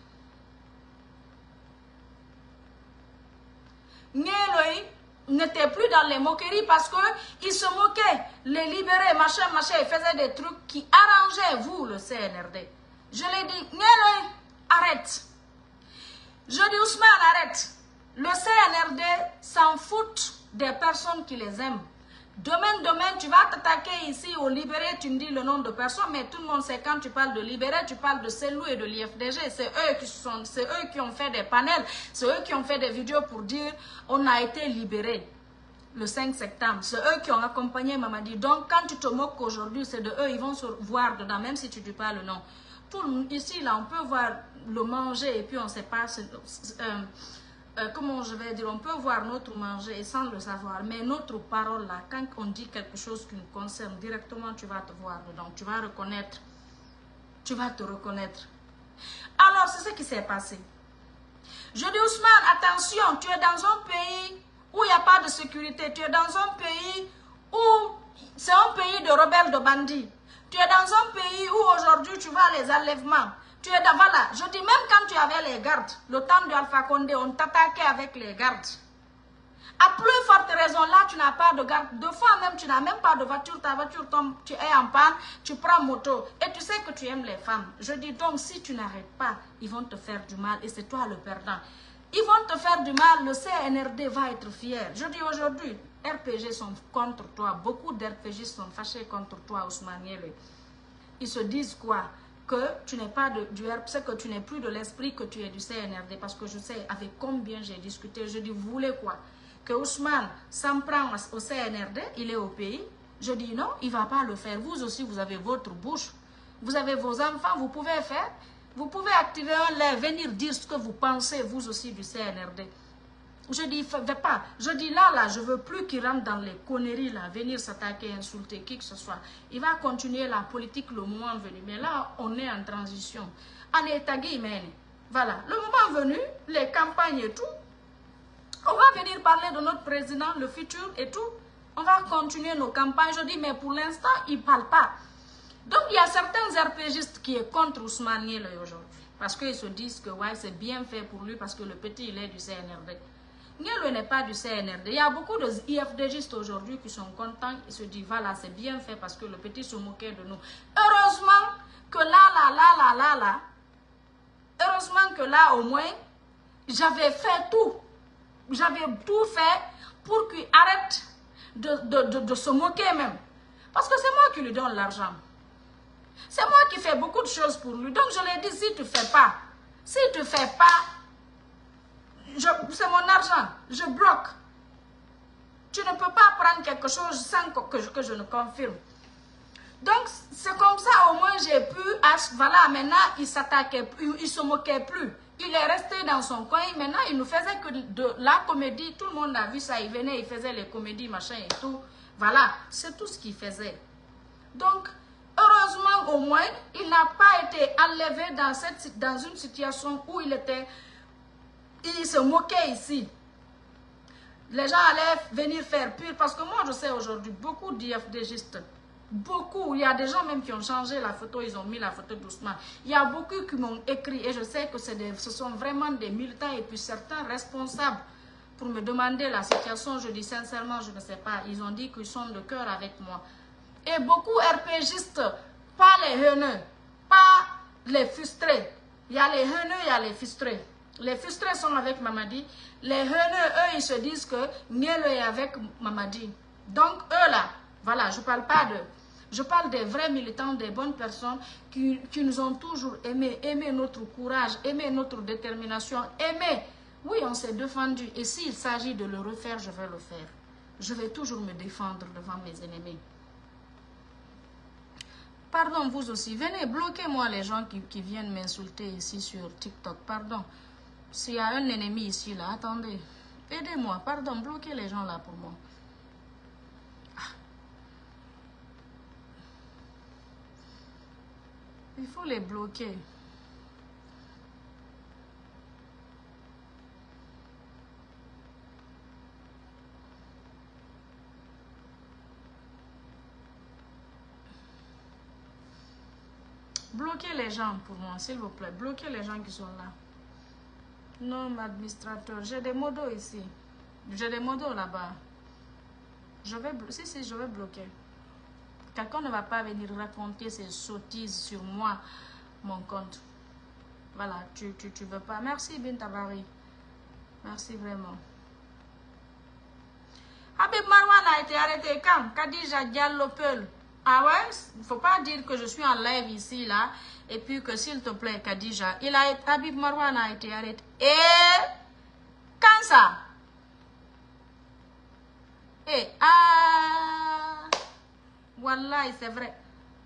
S1: Ngelo n'était plus dans les moqueries parce qu'il se moquait, les libérer, machin, machin, il faisait des trucs qui arrangeaient vous, le CNRD. Je l'ai dit, Ngelo, arrête. Je dis, Ousmane, arrête. Le CNRD s'en fout des personnes qui les aiment. Demain, tu vas t'attaquer ici au libéré, tu me dis le nom de personne, mais tout le monde sait quand tu parles de libéré, tu parles de Cellou et de l'IFDG. C'est eux qui ont fait des panels, c'est eux qui ont fait des vidéos pour dire on a été libéré le 5 septembre. C'est eux qui ont accompagné Mamadi. Donc, quand tu te moques aujourd'hui, c'est de eux, ils vont se voir dedans, même si tu ne dis pas le nom. Ici, là, on peut voir le manger et puis on ne sait pas... comment je vais dire, on peut voir notre manger et sans le savoir, mais notre parole là, quand on dit quelque chose qui nous concerne directement, tu vas te voir dedans, tu vas reconnaître, tu vas te reconnaître. Alors, c'est ce qui s'est passé. Je dis, Ousmane, attention, tu es dans un pays où il n'y a pas de sécurité, tu es dans un pays où c'est un pays de rebelles, de bandits. Tu es dans un pays où aujourd'hui tu vois les enlèvements. Tu es dans, voilà, je dis même quand tu avais les gardes, le temps de Alpha Condé, on t'attaquait avec les gardes. À plus forte raison, là, tu n'as pas de garde. Deux fois même, tu n'as même pas de voiture, ta voiture tombe, tu es en panne, tu prends moto. Et tu sais que tu aimes les femmes. Je dis donc, si tu n'arrêtes pas, ils vont te faire du mal et c'est toi le perdant. Ils vont te faire du mal, le CNRD va être fier. Je dis aujourd'hui, RPG sont contre toi. Beaucoup d'RPG sont fâchés contre toi, Ousmane Yele. Ils se disent quoi? Que tu n'es pas du RPG, que tu n'es plus de l'esprit, que tu es du CNRD. Parce que je sais avec combien j'ai discuté. Je dis, vous voulez quoi? Que Ousmane s'en prend au CNRD, il est au pays. Je dis non, il ne va pas le faire. Vous aussi, vous avez votre bouche. Vous avez vos enfants, vous pouvez faire. Vous pouvez activer un lait, venir dire ce que vous pensez, vous aussi, du CNRD. Je dis, fais pas. Je dis, là, je ne veux plus qu'il rentre dans les conneries, là, venir s'attaquer, insulter qui que ce soit. Il va continuer la politique le moment venu. Mais là, on est en transition. En état guillemets. Voilà. Le moment venu, les campagnes et tout, on va venir parler de notre président, le futur et tout. On va continuer nos campagnes. Je dis, mais pour l'instant, il ne parle pas. Donc, il y a certains RPGistes qui sont contre Ousmane Yele aujourd'hui. Parce qu'ils se disent que ouais, c'est bien fait pour lui parce que le petit, il est du CNRD. Nielo n'est pas du CNRD. Il y a beaucoup de IFDgistes aujourd'hui qui sont contents. Ils se disent, voilà, c'est bien fait parce que le petit se moquait de nous. Heureusement que là, heureusement que là, au moins, j'avais fait tout. J'avais tout fait pour qu'il arrête de se moquer même. Parce que c'est moi qui lui donne l'argent. C'est moi qui fais beaucoup de choses pour lui. Donc, je lui ai dit, si tu ne fais pas, c'est mon argent, je bloque. Tu ne peux pas prendre quelque chose sans que je ne confirme. Donc, c'est comme ça, au moins, j'ai pu, voilà, maintenant, il s'attaquait, il se moquait plus. Il est resté dans son coin. Maintenant, il nous faisait que de la comédie. Tout le monde a vu ça. Il venait, il faisait les comédies, machin et tout. Voilà, c'est tout ce qu'il faisait. Donc, heureusement, au moins, il n'a pas été enlevé dans une situation où il se moquait ici. Les gens allaient venir faire pire. Parce que moi, je sais aujourd'hui, beaucoup d'IFDgistes, beaucoup, il y a des gens même qui ont changé la photo, ils ont mis la photo doucement. Il y a beaucoup qui m'ont écrit et je sais que ce sont vraiment des militants et puis certains responsables pour me demander la situation. Je dis sincèrement, je ne sais pas. Ils ont dit qu'ils sont de cœur avec moi. Et beaucoup RPGistes, pas les haineux, pas les frustrés. Il y a les haineux, il y a les frustrés. Les frustrés sont avec Mamadi. Les haineux, eux, ils se disent que Nielo est avec Mamadi. Donc, eux là, voilà, je parle pas d'eux. Je parle des vrais militants, des bonnes personnes qui nous ont toujours aimé notre courage, aimé notre détermination, aimé. Oui, on s'est défendu. Et s'il s'agit de le refaire, je vais le faire. Je vais toujours me défendre devant mes ennemis. Pardon, vous aussi. Venez, bloquez-moi les gens qui viennent m'insulter ici sur TikTok. Pardon. S'il y a un ennemi ici, là, attendez. Aidez-moi. Pardon, bloquez les gens là pour moi. Il faut les bloquer. Bloquez les gens pour moi, s'il vous plaît. Bloquez les gens qui sont là. Non, administrateur. J'ai des modos ici. J'ai des modos là-bas. Je vais bloquer. Quelqu'un ne va pas venir raconter ses sottises sur moi, mon compte. Voilà, tu veux pas. Merci, Bintabari. Merci vraiment. Habib Marwan a été arrêté quand? Khadija Diallo Peul. Ah ouais? Il ne faut pas dire que je suis en live ici, là. Et puis que s'il te plaît, Khadija, Habib Marwan a été arrêté. Et quand ça? Et Wallahi, c'est vrai.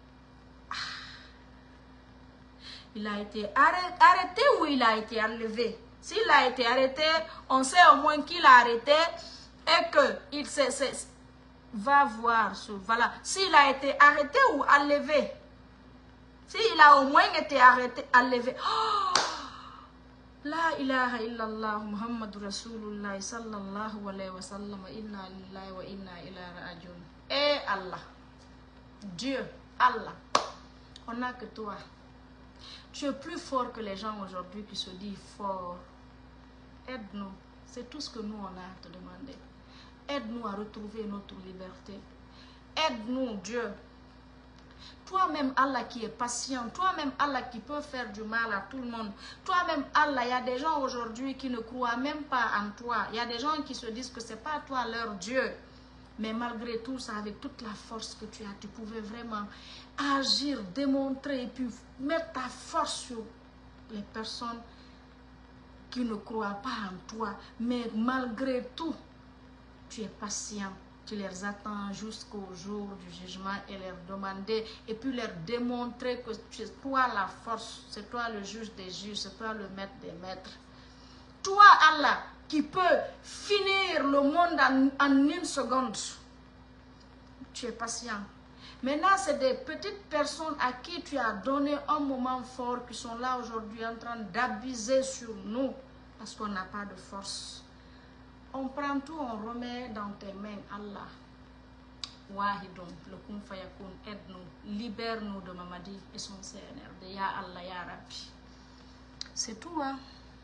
S1: Il a été arrêté ou il a été enlevé? S'il a été arrêté, on sait au moins qu'il a arrêté et qu'il va voir. Voilà. S'il a été arrêté ou enlevé. S'il a au moins été arrêté, enlevé. Oh! La ilaha illallah Muhammadu Rasulullah sallallahu alayhi wa sallam. Inna lillahi wa inna ilayhi rajiun. Et Allah. Dieu, Allah. On n'a que toi. Tu es plus fort que les gens aujourd'hui qui se disent forts. Aide-nous. C'est tout ce que nous on a à te demander. Aide-nous à retrouver notre liberté. Aide-nous, Dieu. Toi-même, Allah qui est patient. Toi-même, Allah qui peut faire du mal à tout le monde. Toi-même, Allah, il y a des gens aujourd'hui qui ne croient même pas en toi. Il y a des gens qui se disent que ce n'est pas toi leur Dieu. Mais malgré tout ça, avec toute la force que tu as, tu pouvais vraiment agir, démontrer et puis mettre ta force sur les personnes qui ne croient pas en toi. Mais malgré tout, tu es patient. Tu les attends jusqu'au jour du jugement et leur demander et puis leur démontrer que c'est toi la force, c'est toi le juge des juges, c'est toi le maître des maîtres. Toi, Allah, qui peut finir le monde en une seconde. Tu es patient. Maintenant, c'est des petites personnes à qui tu as donné un moment fort qui sont là aujourd'hui en train d'abuser sur nous parce qu'on n'a pas de force. On prend tout, on remet dans tes mains, Allah. Wahidun, le Kun Fayakun, aide-nous, libère-nous de Mamadi et son CNRD. Ya Allah, Ya Rabbi. C'est tout, hein.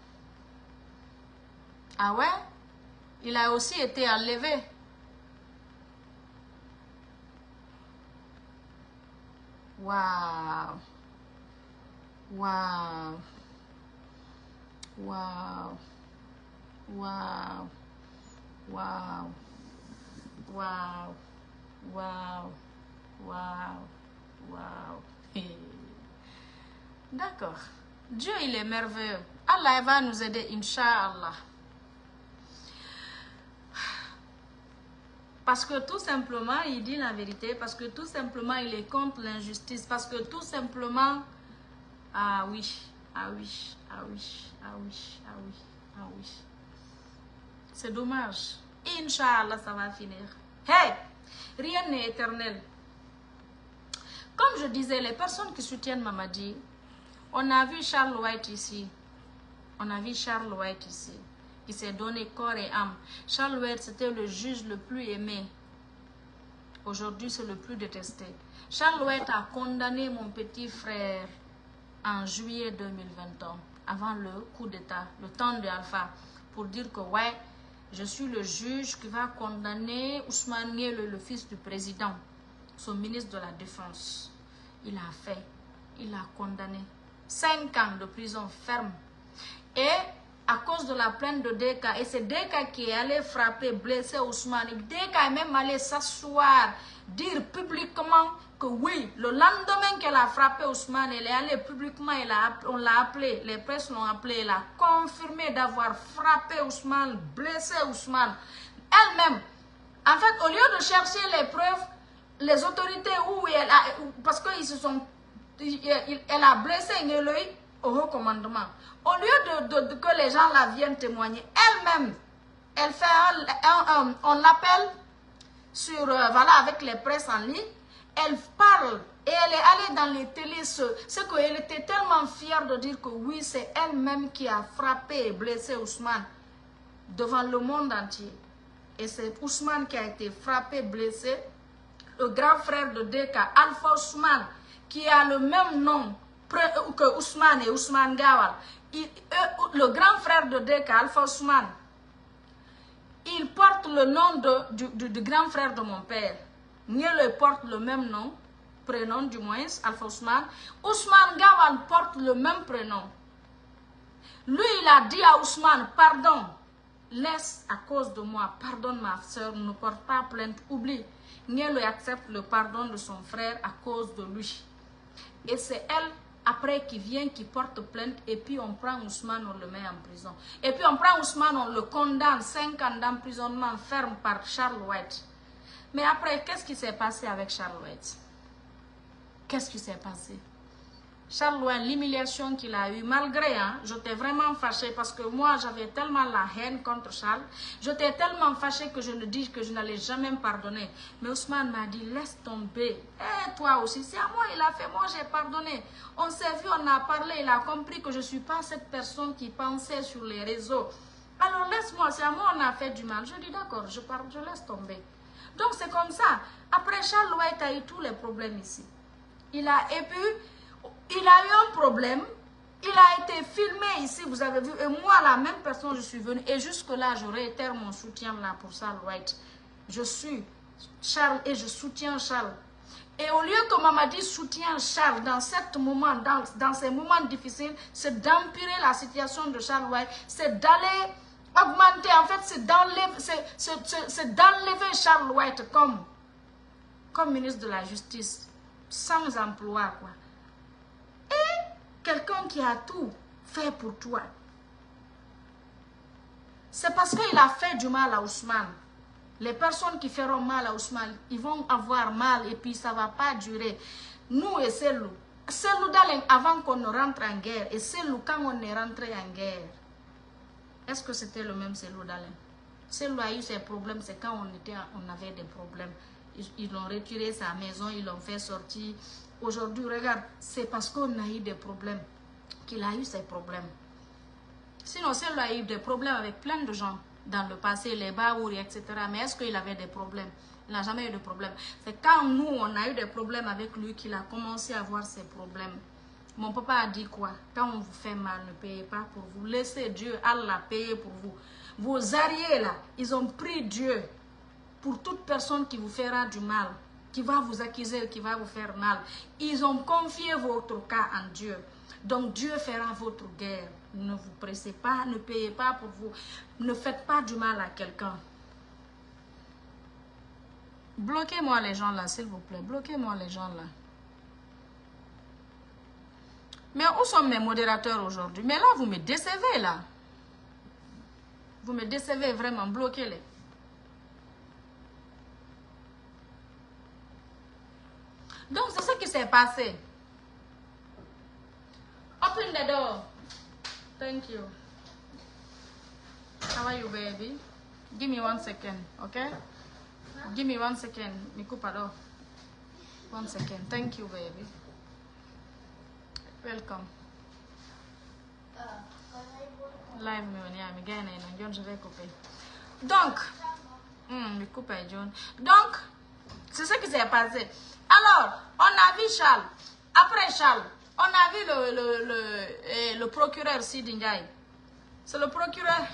S1: Ah ouais? Il a aussi été enlevé. Waouh. Waouh. Waouh. Waouh. Waouh. Waouh. Waouh. Waouh. Waouh. D'accord. Dieu, il est merveilleux. Allah va nous aider, Inch'Allah. Parce que tout simplement, il dit la vérité. Parce que tout simplement, il est contre l'injustice. Parce que tout simplement... Ah oui, ah oui, ah oui, ah oui, ah oui, ah oui. C'est dommage. Inch'Allah, ça va finir. Hey! Rien n'est éternel. Comme je disais, les personnes qui soutiennent Mamadi, on a vu Charles White ici. On a vu Charles White ici. Qui s'est donné corps et âme. Charles White, c'était le juge le plus aimé. Aujourd'hui, c'est le plus détesté. Charles White a condamné mon petit frère en juillet 2021, avant le coup d'État, le temps de Alpha, pour dire que ouais, je suis le juge qui va condamner Ousmane Ngelo, le fils du président, son ministre de la Défense. Il a fait, il a condamné 5 ans de prison ferme. Et à cause de la plainte de Deka, et c'est Deka qui est allé frapper, blesser Ousmane. Deka est même allé s'asseoir, dire publiquement que oui, le lendemain qu'elle a frappé Ousmane, elle est allée publiquement, on l'a appelé, les presses l'ont appelé, elle a confirmé d'avoir frappé Ousmane, blessé Ousmane. Elle-même, en fait, au lieu de chercher les preuves, les autorités où elle a, parce qu'ils se sont, elle a blessé Ngeloï au haut commandement. Au lieu que les gens la viennent témoigner, elle-même, elle fait on l'appelle sur, voilà, avec les presses en ligne, elle parle et elle est allée dans les télés, c'est qu'elle était tellement fière de dire que oui, c'est elle-même qui a frappé et blessé Ousmane devant le monde entier. Et c'est Ousmane qui a été frappé, blessé, le grand frère de Deka, Alpha Ousmane, qui a le même nom que Ousmane et Ousmane Gawal, le grand frère de Deka, Alpha Ousmane, il porte le nom du grand frère de mon père. Niel porte le même nom, prénom du moins, Alpha Ousmane. Ousmane Gawal porte le même prénom. Lui, il a dit à Ousmane, pardon, laisse à cause de moi, pardonne ma soeur, ne porte pas plainte, oublie. Niel accepte le pardon de son frère à cause de lui. Et c'est elle, après, qui vient, qui porte plainte, et puis on prend Ousmane, on le met en prison. Et puis on prend Ousmane, on le condamne, 5 ans d'emprisonnement ferme par Charles White. Mais après, qu'est-ce qui s'est passé avec Charles White? Qu'est-ce qui s'est passé? Charles White, l'humiliation qu'il a eue, malgré, hein, j'étais vraiment fâchée parce que moi, j'avais tellement la haine contre Charles. J'étais tellement fâchée que je me dis que je n'allais jamais me pardonner. Mais Ousmane m'a dit, laisse tomber. Et toi aussi, c'est à moi, il a fait, moi j'ai pardonné. On s'est vu, on a parlé, il a compris que je ne suis pas cette personne qui pensait sur les réseaux. Alors laisse-moi, c'est à moi, on a fait du mal. Je dis d'accord, je laisse tomber. Donc c'est comme ça. Après, Charles White a eu tous les problèmes ici. Il a eu un problème, il a été filmé ici, vous avez vu, et moi, la même personne, je suis venue, et jusque-là, je réitère mon soutien là pour Charles White. Je suis Charles et je soutiens Charles. Et au lieu que Mamadi soutienne Charles dans ces moments difficiles, c'est d'empirer la situation de Charles White, c'est d'aller augmenter, en fait, c'est d'enlever Charles White comme ministre de la Justice, sans emploi, quoi. Quelqu'un qui a tout fait pour toi. C'est parce qu'il a fait du mal à Ousmane. Les personnes qui feront mal à Ousmane, ils vont avoir mal et puis ça ne va pas durer. Nous et Selou avant qu'on ne rentre en guerre et Selou quand on est rentré en guerre, est-ce que c'était le même Selou Dalen? Selou a eu ses problèmes, c'est quand on avait des problèmes. Ils l'ont retiré sa maison, ils l'ont fait sortir. Aujourd'hui, regarde, c'est parce qu'on a eu des problèmes qu'il a eu ces problèmes. Sinon, Selou a eu des problèmes avec plein de gens dans le passé, les Baouri, etc. Mais est-ce qu'il avait des problèmes? Il n'a jamais eu de problème. C'est quand nous, on a eu des problèmes avec lui qu'il a commencé à avoir ces problèmes. Mon papa a dit quoi? Quand on vous fait mal, ne payez pas pour vous. Laissez Dieu, Allah, payer pour vous. Vos arrières, là, ils ont pris Dieu pour toute personne qui vous fera du mal, qui va vous accuser, qui va vous faire mal. Ils ont confié votre cas en Dieu. Donc Dieu fera votre guerre. Ne vous pressez pas, ne payez pas pour vous. Ne faites pas du mal à quelqu'un. Bloquez-moi les gens là, s'il vous plaît. Bloquez-moi les gens là. Mais où sont mes modérateurs aujourd'hui? Mais là, vous me décevez là. Vous me décevez vraiment. Bloquez-les. Donc, c'est ce qui s'est passé. Open the door. Thank you. How are you, baby? Give me 1 second, okay? Give me 1 second. Me coupe alors. 1 second. Thank you, baby. Welcome. Live me on me gagne John, je vais couper. Donc, me coupe John. Donc, c'est ce qui s'est passé. Alors, on a vu Charles. Après Charles, on a vu le procureur Sidi Ndiaye. C'est le procureur.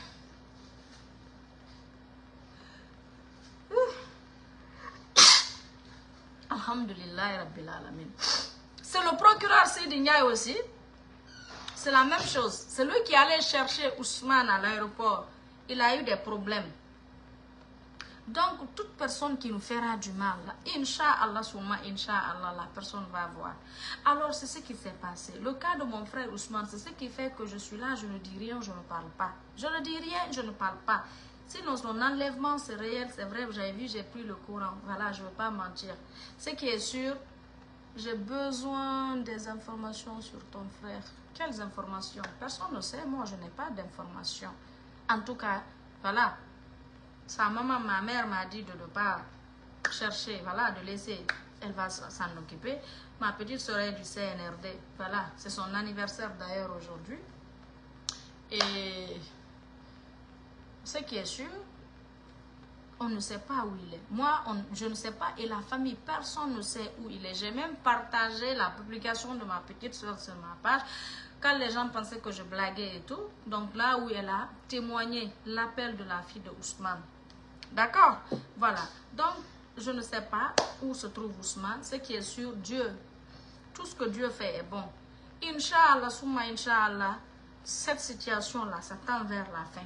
S1: Alhamdulillah Rabbil Alamin. C'est le procureur Sidi Ndiaye aussi. C'est la même chose. C'est lui qui allait chercher Ousmane à l'aéroport. Il a eu des problèmes. Donc, toute personne qui nous fera du mal, Inch'Allah, Inch'Allah, la personne va voir. Alors, c'est ce qui s'est passé. Le cas de mon frère Ousmane, c'est ce qui fait que je suis là, je ne dis rien, je ne parle pas. Je ne dis rien, je ne parle pas. Sinon, son enlèvement, c'est réel, c'est vrai, j'avais vu, j'ai pris le courant. Voilà, je ne veux pas mentir. Ce qui est sûr, j'ai besoin des informations sur ton frère. Quelles informations? Personne ne sait, moi, je n'ai pas d'informations. En tout cas, voilà. Sa maman, ma mère m'a dit de ne pas chercher, voilà, de laisser, elle va s'en occuper. Ma petite soeur est du CNRD, voilà, c'est son anniversaire d'ailleurs aujourd'hui. Et ce qui est sûr, on ne sait pas où il est. Moi, je ne sais pas et la famille, personne ne sait où il est. J'ai même partagé la publication de ma petite soeur sur ma page quand les gens pensaient que je blaguais et tout. Donc là où elle a témoigné l'appel de la fille de Ousmane. D'accord? Voilà. Donc, je ne sais pas où se trouve Ousmane. Ce qui est sûr, Dieu, tout ce que Dieu fait est bon. Inch'Allah, souma Inch'Allah, cette situation-là, ça tend vers la fin.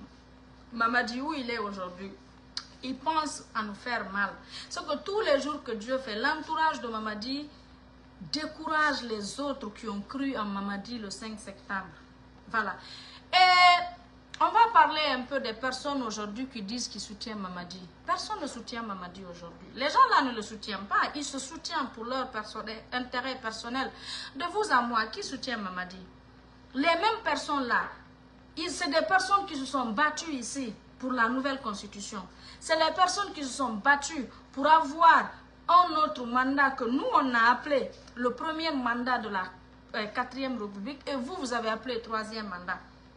S1: Mamadi, où il est aujourd'hui? Il pense à nous faire mal. C'est que tous les jours que Dieu fait, l'entourage de Mamadi décourage les autres qui ont cru en Mamadi le 5 septembre. Voilà. Et on va parler un peu des personnes aujourd'hui qui disent qu'ils soutiennent Mamadi. Personne ne soutient Mamadi aujourd'hui. Les gens là ne le soutiennent pas. Ils se soutiennent pour leur intérêt personnel. De vous à moi, qui soutient Mamadi? Les mêmes personnes là, c'est des personnes qui se sont battues ici pour la nouvelle constitution. C'est les personnes qui se sont battues pour avoir un autre mandat que nous, on a appelé le premier mandat de la 4e République et vous, vous avez appelé le 3e mandat.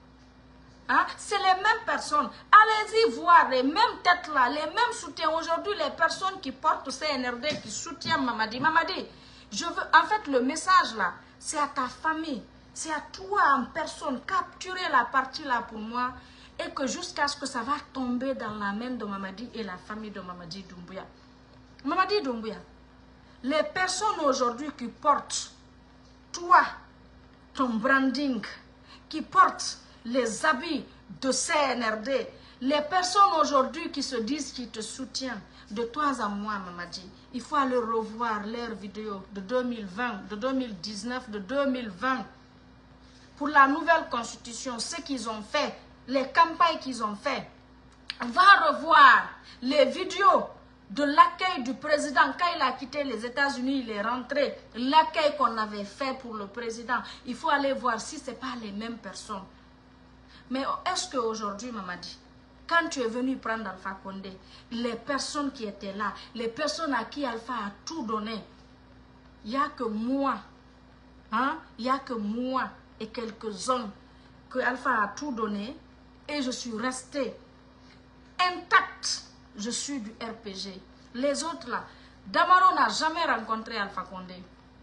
S1: Hein? C'est les mêmes personnes. Allez-y voir les mêmes têtes là, les mêmes soutiens. Aujourd'hui, les personnes qui portent CNRD, qui soutiennent Mamadi. Mamadi, je veux, en fait, le message là, c'est à ta famille, c'est à toi en personne. Capturez la partie là pour moi et que jusqu'à ce que ça va tomber dans la main de Mamadi et la famille de Mamadi Doumbouya. Mamadi Doumbouya, les personnes aujourd'hui qui portent, toi, ton branding, qui portent les habits de CNRD, les personnes aujourd'hui qui se disent qu'ils te soutiennent, de toi à moi, Mamadi, il faut aller revoir leurs vidéos de 2020, de 2019, de 2020, pour la nouvelle constitution, ce qu'ils ont fait, les campagnes qu'ils ont fait. On va revoir les vidéos de l'accueil du président. Quand il a quitté les États-Unis, il est rentré. L'accueil qu'on avait fait pour le président. Il faut aller voir si ce n'est pas les mêmes personnes. Mais est-ce qu'aujourd'hui, Mamadi, quand tu es venu prendre Alpha Condé, les personnes qui étaient là, les personnes à qui Alpha a tout donné, il n'y a que moi, hein? Il n'y a que moi et quelques-uns que Alpha a tout donné et je suis restée intacte. Je suis du RPG. Les autres là, Damaro n'a jamais rencontré Alpha Condé.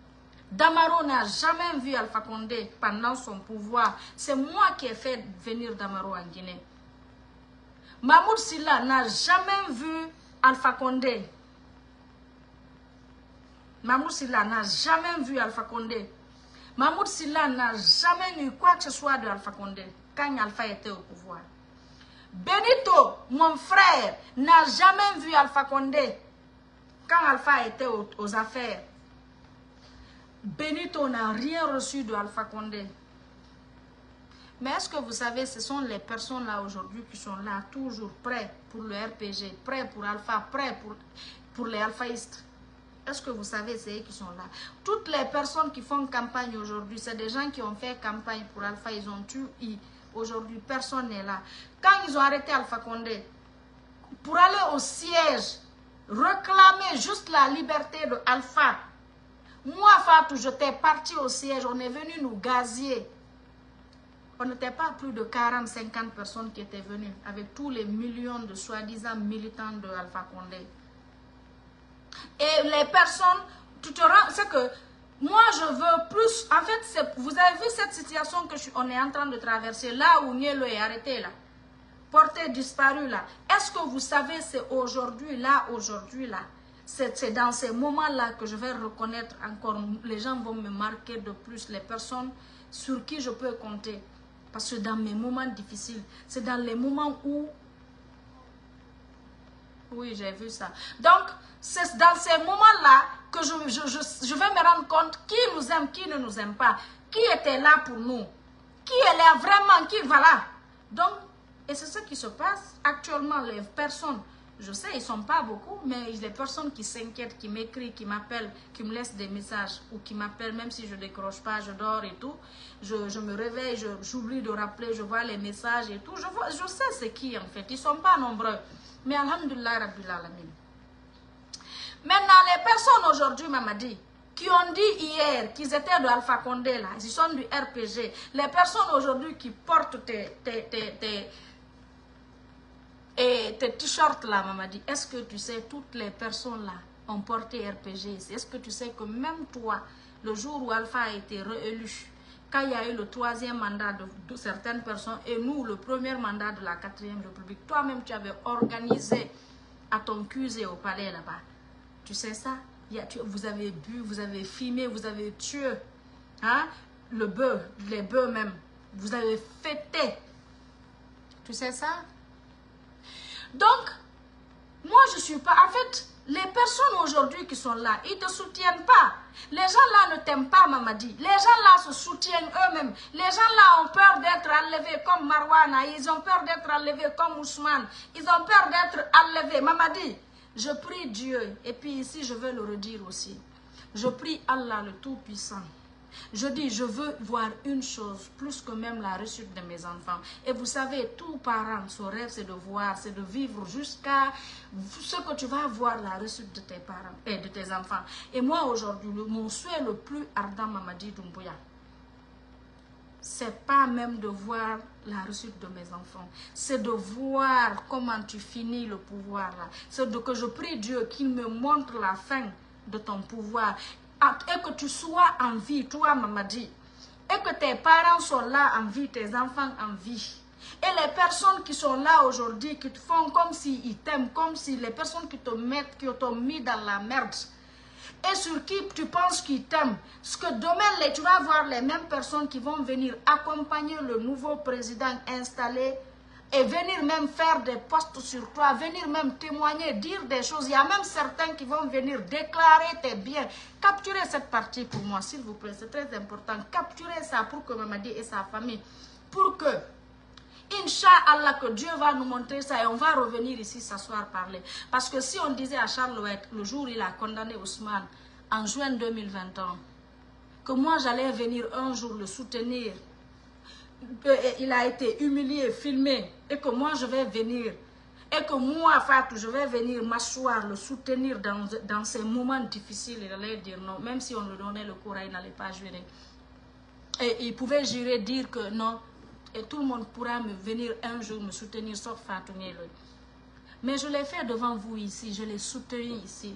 S1: Damaro n'a jamais vu Alpha Condé pendant son pouvoir. C'est moi qui ai fait venir Damaro en Guinée. Mahmoud Silla n'a jamais vu Alpha Condé. Mahmoud Silla n'a jamais vu Alpha Condé. Mahmoud Silla n'a jamais eu quoi que ce soit de Alpha Condé quand Alpha était au pouvoir. Benito, mon frère, n'a jamais vu Alpha Condé quand Alpha était aux affaires. Benito n'a rien reçu de Alpha Condé. Mais est-ce que vous savez, ce sont les personnes là aujourd'hui qui sont là, toujours prêts pour le RPG, prêts pour Alpha, prêts pour les alphaïstes. Est-ce que vous savez, c'est eux qui sont là? Toutes les personnes qui font campagne aujourd'hui, c'est des gens qui ont fait campagne pour Alpha, ils ont tué. Aujourd'hui, personne n'est là. Quand ils ont arrêté Alpha Condé, pour aller au siège, réclamer juste la liberté de Alpha, moi, Fatou, j'étais parti au siège, on est venu nous gazier. On n'était pas plus de 40-50 personnes qui étaient venues, avec tous les millions de soi-disant militants de Alpha Condé. Et les personnes, tu te rends, c'est que moi je veux plus, en fait, vous avez vu cette situation qu'on est en train de traverser, là où Nielo est arrêté là, porté disparu là. Est-ce que vous savez, c'est aujourd'hui là, c'est dans ces moments-là que je vais reconnaître encore, les gens vont me marquer de plus, les personnes sur qui je peux compter. Parce que dans mes moments difficiles, c'est dans les moments où... Oui, j'ai vu ça. Donc, c'est dans ces moments-là que je vais me rendre compte qui nous aime, qui ne nous aime pas. Qui était là pour nous. Qui est là vraiment, qui va là. Donc, et c'est ce qui se passe actuellement. Les personnes, je sais, ils ne sont pas beaucoup, mais les personnes qui s'inquiètent, qui m'écrivent, qui m'appellent, qui me laissent des messages ou qui m'appellent, même si je ne décroche pas, je dors et tout. Je me réveille, j'oublie de rappeler, je vois les messages et tout. Je sais c'est qui en fait. Ils ne sont pas nombreux. Mais alhamdoulilah Rabbil Alamin. Maintenant, les personnes aujourd'hui, Mamadi, qui ont dit hier qu'ils étaient de Alpha Condé, là, ils sont du RPG. Les personnes aujourd'hui qui portent Et tes t-shirts là, maman dit, est-ce que tu sais, toutes les personnes là ont porté RPG ici. Est-ce que tu sais que même toi, le jour où Alpha a été réélu, quand il y a eu le 3e mandat de certaines personnes et nous, le premier mandat de la 4e République, toi-même tu avais organisé à ton QG au palais là-bas. Tu sais ça? Vous avez bu, vous avez filmé, vous avez tué hein? Le bœuf, les bœufs même. Vous avez fêté. Tu sais ça? Donc, moi je suis pas... En fait, les personnes aujourd'hui qui sont là, ils ne te soutiennent pas. Les gens là ne t'aiment pas, Mamadi. Les gens là se soutiennent eux-mêmes. Les gens là ont peur d'être enlevés comme Marwana. Ils ont peur d'être enlevés comme Ousmane. Ils ont peur d'être enlevés. Mamadi, je prie Dieu. Et puis ici, je veux le redire aussi. Je prie Allah le Tout-Puissant. Je dis, je veux voir une chose, plus que même la réussite de mes enfants. Et vous savez, tout parent, son rêve, c'est de voir, c'est de vivre jusqu'à ce que tu vas voir la réussite de tes parents et de tes enfants. Et moi, aujourd'hui, mon souhait le plus ardent, Mamadi Doumbouya, c'est pas même de voir la réussite de mes enfants. C'est de voir comment tu finis le pouvoir là. C'est que je prie Dieu qu'il me montre la fin de ton pouvoir. Et que tu sois en vie, toi, Mamadi. Et que tes parents soient là en vie, tes enfants en vie. Et les personnes qui sont là aujourd'hui, qui te font comme s'ils t'aiment, comme si les personnes qui te mettent, qui t'ont mis dans la merde. Et sur qui tu penses qu'ils t'aiment. Parce que demain, tu vas voir les mêmes personnes qui vont venir accompagner le nouveau président installé et venir même faire des posts sur toi, venir même témoigner, dire des choses. Il y a même certains qui vont venir déclarer tes biens. Capturez cette partie pour moi, s'il vous plaît, c'est très important. Capturez ça pour que Mamadi et sa famille, pour que, Inch'Allah, que Dieu va nous montrer ça et on va revenir ici s'asseoir parler. Parce que si on disait à Charles Oued, le jour où il a condamné Ousmane, en juin 2021, que moi j'allais venir un jour le soutenir, il a été humilié, filmé, et que moi je vais venir, et que moi, Fatou, je vais venir m'asseoir, le soutenir dans ces moments difficiles, il allait dire non, même si on lui donnait le courage, il n'allait pas jurer. Et il pouvait jurer, dire que non, et tout le monde pourra me venir un jour me soutenir, sauf Fatou Nielo. Mais je l'ai fait devant vous ici, je l'ai soutenu ici.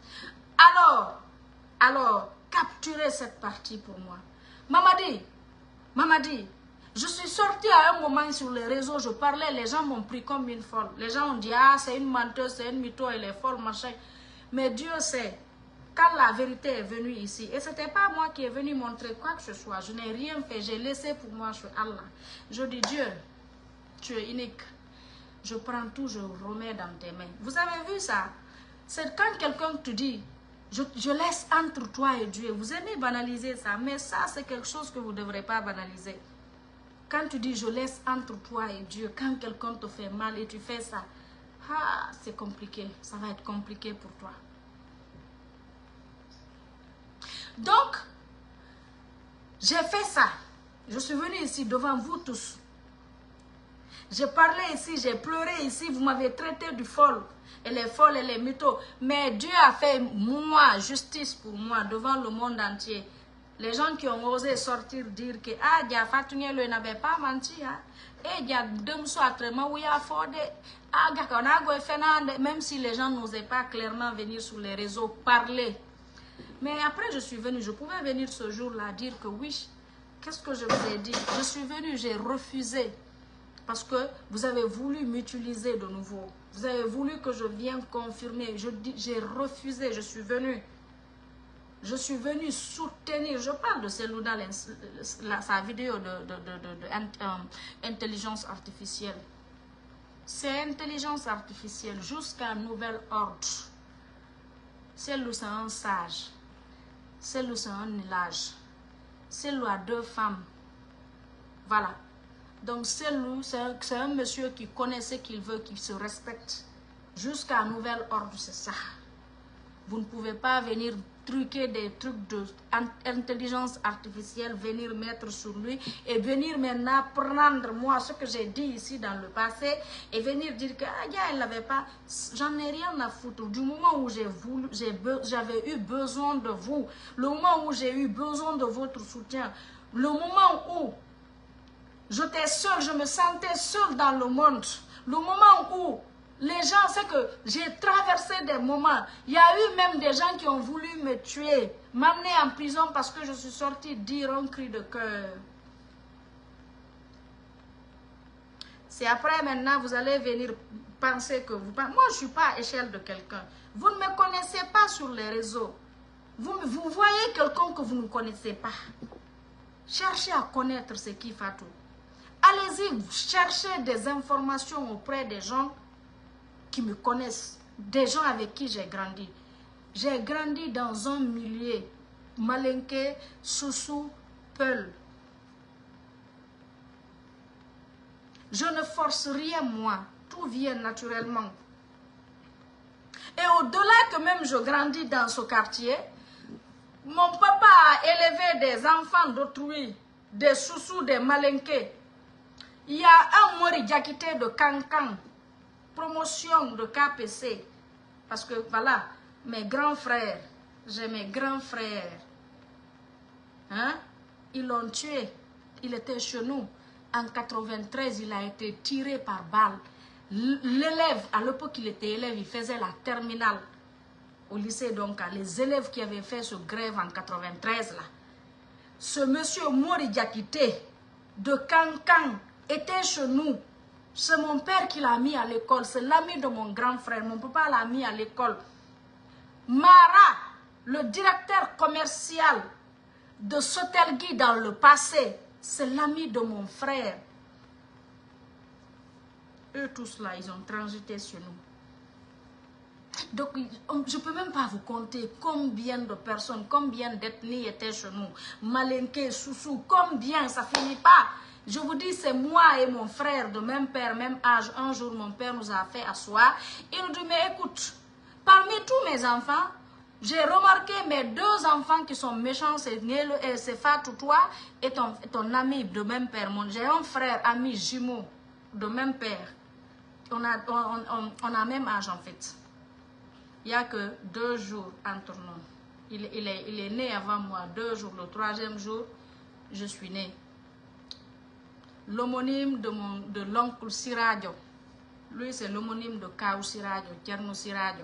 S1: Alors, capturez cette partie pour moi. Mamadi, je suis sortie à un moment sur les réseaux, je parlais, les gens m'ont pris comme une folle. Les gens ont dit, ah, c'est une menteuse, c'est une mytho, elle est folle, machin. Mais Dieu sait, quand la vérité est venue ici, et ce n'était pas moi qui est venu montrer quoi que ce soit, je n'ai rien fait, j'ai laissé pour moi, je suis Allah. Je dis, Dieu, tu es unique. Je prends tout, je remets dans tes mains. Vous avez vu ça? C'est quand quelqu'un te dit, je laisse entre toi et Dieu. Vous aimez banaliser ça, mais ça, c'est quelque chose que vous ne devrez pas banaliser. Quand tu dis, je laisse entre toi et Dieu, quand quelqu'un te fait mal et tu fais ça, ah, c'est compliqué. Ça va être compliqué pour toi. Donc, j'ai fait ça. Je suis venue ici devant vous tous. J'ai parlé ici, j'ai pleuré ici. Vous m'avez traité du folle. Elle est folle, elle est mytho. Mais Dieu a fait moi, justice pour moi, devant le monde entier. Les gens qui ont osé sortir dire que ah, Dia Fatunielo n'avait pas menti. Et Dia même si les gens n'osaient pas clairement venir sur les réseaux parler. Mais après, je suis venue, je pouvais venir ce jour-là dire que oui, qu'est-ce que je vous ai dit? Je suis venue, j'ai refusé. Parce que vous avez voulu m'utiliser de nouveau. Vous avez voulu que je vienne confirmer. J'ai refusé, je suis venue. Je suis venue soutenir, je parle de Selouda, sa vidéo d'intelligence artificielle. C'est intelligence artificielle jusqu'à nouvel ordre. Celle-là, c'est un sage. Celle-là, c'est un élage. Celle-là a 2 femmes. Voilà. Donc celle-là, c'est un monsieur qui connaît ce qu'il veut, qui se respecte. Jusqu'à nouvel ordre, c'est ça. Vous ne pouvez pas venir truquer des trucs d'intelligence artificielle, venir mettre sur lui et venir maintenant prendre moi ce que j'ai dit ici dans le passé et venir dire que ah, elle n'avait pas, j'en ai rien à foutre. Du moment où j'avais eu besoin de vous, le moment où j'ai eu besoin de votre soutien, le moment où j'étais seule, je me sentais seule dans le monde, le moment où Les gens, c'est que j'ai traversé des moments. Il y a eu même des gens qui ont voulu me tuer, m'amener en prison parce que je suis sortie dire un cri de cœur. C'est après maintenant, vous allez venir penser que vous... Moi, je ne suis pas à l'échelle de quelqu'un. Vous ne me connaissez pas sur les réseaux. Vous voyez quelqu'un que vous ne connaissez pas. Cherchez à connaître ce qui Fatou. Allez-y, cherchez des informations auprès des gens qui me connaissent, des gens avec qui j'ai grandi. J'ai grandi dans un milieu malinké, Soussou, Peul. Je ne force rien, moi. Tout vient naturellement. Et au-delà que même je grandis dans ce quartier, mon papa a élevé des enfants d'autrui, des Soussous, des malinqués. Il y a un Mori Diakité de Kankan, promotion de KPC. Parce que voilà, mes grands frères, j'ai mes grands frères. Hein? Ils l'ont tué. Il était chez nous. En 93, il a été tiré par balle. L'élève, à l'époque il était élève, il faisait la terminale au lycée. Donc, les élèves qui avaient fait ce grève en 93, là. Ce monsieur Mori Diakité de Kankan était chez nous. C'est mon père qui l'a mis à l'école. C'est l'ami de mon grand frère. Mon papa l'a mis à l'école. Mara, le directeur commercial de Sotelgui dans le passé, c'est l'ami de mon frère. Eux tous là, ils ont transité sur nous. Donc, je ne peux même pas vous compter combien de personnes, combien d'ethnies étaient chez nous. Malinké, Soussou, combien, ça finit pas. Je vous dis, c'est moi et mon frère de même père, même âge. Un jour, mon père nous a fait asseoir. Il nous dit, mais écoute, parmi tous mes enfants, j'ai remarqué mes deux enfants qui sont méchants, c'est Fatou, toi et ton ami de même père. J'ai un frère, ami, jumeau, de même père. On a même âge en fait. Il n'y a que 2 jours entre nous. Il est né avant moi, 2 jours. Le 3e jour, je suis née. L'homonyme de l'oncle Siradio. Lui, c'est l'homonyme de Kaou Siradio, Tierno Siradio.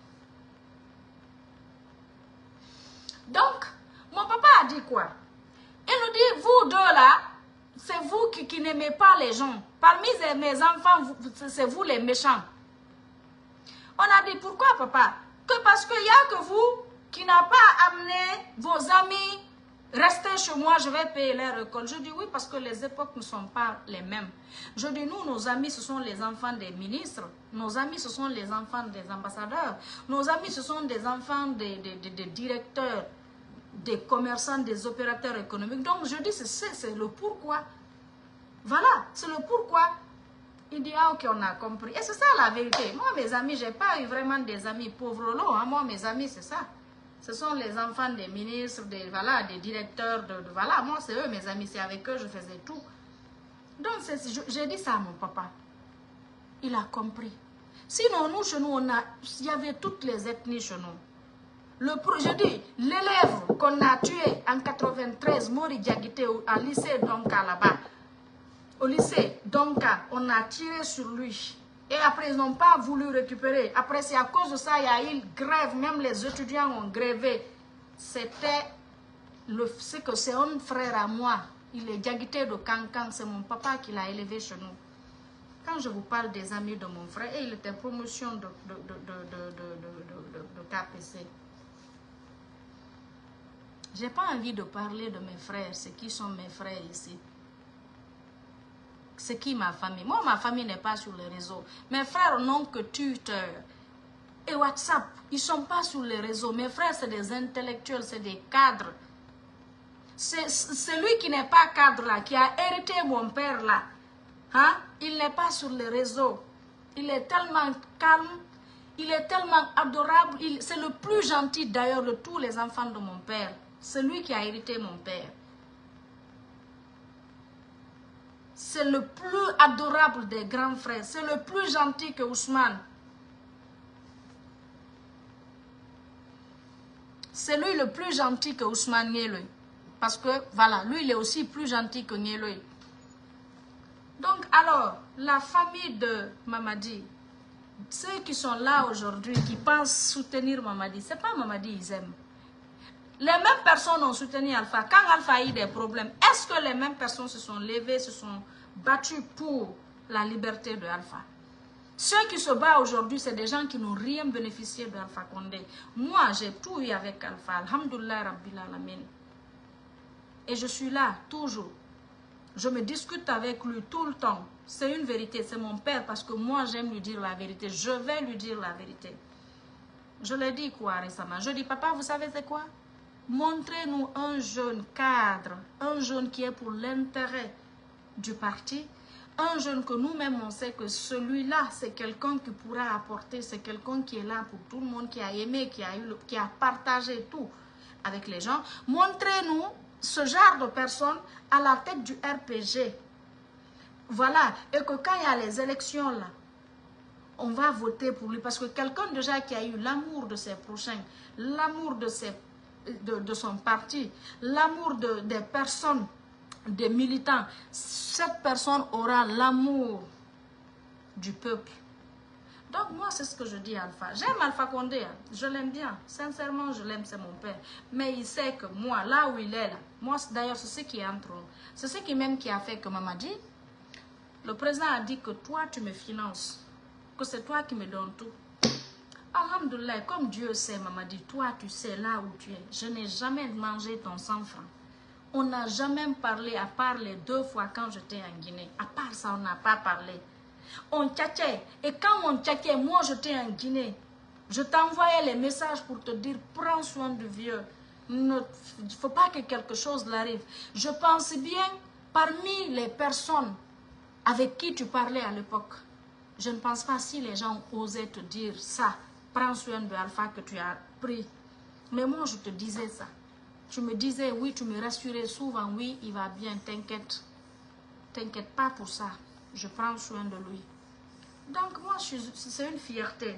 S1: Donc, mon papa a dit quoi? Il nous dit, vous deux là, c'est vous qui n'aimez pas les gens. Parmi mes enfants, c'est vous les méchants. On a dit, pourquoi papa? Que parce qu'il n'y a que vous qui n'avez pas amené vos amis, restez chez moi, je vais payer leur école. Je dis oui, parce que les époques ne sont pas les mêmes. Je dis, nous, nos amis, ce sont les enfants des ministres. Nos amis, ce sont les enfants des ambassadeurs. Nos amis, ce sont des enfants des directeurs, des commerçants, des opérateurs économiques. Donc, je dis, c'est le pourquoi. Voilà, c'est le pourquoi. Il dit, ah ok, on a compris. Et c'est ça la vérité. Moi, mes amis, je n'ai pas eu vraiment des amis pauvres lots. Hein. Moi, mes amis, c'est ça. Ce sont les enfants des ministres, voilà, des directeurs. Voilà, moi, c'est eux, mes amis. C'est avec eux, je faisais tout. Donc, j'ai dit ça à mon papa. Il a compris. Sinon, nous, chez nous, il y avait toutes les ethnies chez nous. Je dis, l'élève qu'on a tué en 93, Mori Diakité, à lycée, donc là-bas. Au lycée, donc on a tiré sur lui. Et après, ils n'ont pas voulu récupérer. Après, c'est à cause de ça, il y a eu grève. Même les étudiants ont grévé. C'est que c'est un frère à moi. Il est Diakité de Kankan. C'est mon papa qui l'a élevé chez nous. Quand je vous parle des amis de mon frère, et il était promotion de KPC. Je n'ai pas envie de parler de mes frères. C'est qui sont mes frères ici? C'est qui ma famille? Moi, ma famille n'est pas sur les réseaux. Mes frères n'ont que Twitter et WhatsApp. Ils ne sont pas sur les réseaux. Mes frères, c'est des intellectuels, c'est des cadres. C'est celui qui n'est pas cadre là, qui a hérité mon père là. Hein? Il n'est pas sur les réseaux. Il est tellement calme. Il est tellement adorable. C'est le plus gentil d'ailleurs de tous les enfants de mon père. C'est lui qui a hérité mon père. C'est le plus adorable des grands frères. C'est le plus gentil que Ousmane. C'est lui le plus gentil que Ousmane Nieloy. Parce que, voilà, lui, il est aussi plus gentil que Nieloy. Donc, alors, la famille de Mamadi, Ceux qui sont là aujourd'hui, qui pensent soutenir Mamadi, ce n'est pas Mamadi ils aiment. Les mêmes personnes ont soutenu Alpha. Quand Alpha a eu des problèmes, est-ce que les mêmes personnes se sont levées, se sont battues pour la liberté de Alpha? Ceux qui se battent aujourd'hui, c'est des gens qui n'ont rien bénéficié d'Alpha Condé. Moi, j'ai tout eu avec Alpha. Alhamdulillah Rabbil Alamin. Et je suis là, toujours. Je me discute avec lui tout le temps. C'est une vérité, c'est mon père, parce que moi, j'aime lui dire la vérité. Je vais lui dire la vérité. Je l'ai dit quoi récemment? Je dis, papa, vous savez c'est quoi? Montrez-nous un jeune cadre, un jeune qui est pour l'intérêt du parti, un jeune que nous-mêmes on sait que celui-là, c'est quelqu'un qui pourra apporter, c'est quelqu'un qui est là pour tout le monde, qui a aimé, qui a partagé tout avec les gens. Montrez-nous ce genre de personne à la tête du RPG. Voilà, et que quand il y a les élections là, on va voter pour lui, parce que quelqu'un déjà qui a eu l'amour de ses prochains, l'amour de son parti, l'amour des personnes, des militants, cette personne aura l'amour du peuple. Donc moi, c'est ce que je dis à Alpha. J'aime Alpha Condé, hein. Je l'aime bien. Sincèrement, je l'aime, c'est mon père. Mais il sait que moi, là où il est, là, moi, d'ailleurs, c'est ce qui est entre nous. C'est ce qui a fait que Mamadi, le président a dit que toi, tu me finances, que c'est toi qui me donnes tout. Alhamdoulilah, comme Dieu sait, Mamadi, toi, tu sais là où tu es. Je n'ai jamais mangé ton 100 francs. On n'a jamais parlé, à part les 2 fois quand j'étais en Guinée. À part ça, on n'a pas parlé. On tchatchait. Et quand on tchatchait, moi, j'étais en Guinée. Je t'envoyais les messages pour te dire, prends soin du vieux. Il ne faut pas que quelque chose l'arrive. Je pense bien, parmi les personnes avec qui tu parlais à l'époque, je ne pense pas si les gens osaient te dire ça. Prends soin de Alpha que tu as pris. Mais moi, je te disais ça. Tu me disais, oui, tu me rassurais souvent, oui, il va bien, t'inquiète. T'inquiète pas pour ça. Je prends soin de lui. Donc, moi, c'est une fierté.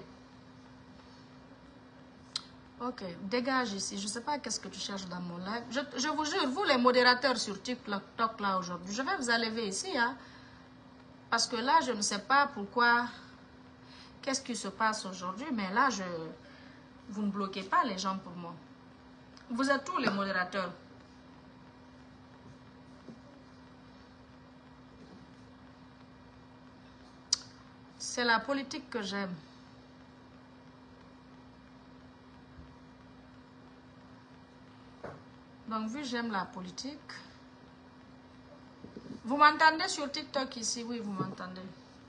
S1: Ok, dégage ici. Je ne sais pas qu'est-ce que tu cherches dans mon live. Je vous jure, vous les modérateurs sur TikTok là aujourd'hui, je vais vous enlever ici, hein. Parce que là, je ne sais pas pourquoi, qu'est-ce qui se passe aujourd'hui, mais là, vous ne bloquez pas les gens pour moi. Vous êtes tous les modérateurs. C'est la politique que j'aime. Donc, vu que j'aime la politique... Vous m'entendez sur TikTok ici? Oui, vous m'entendez.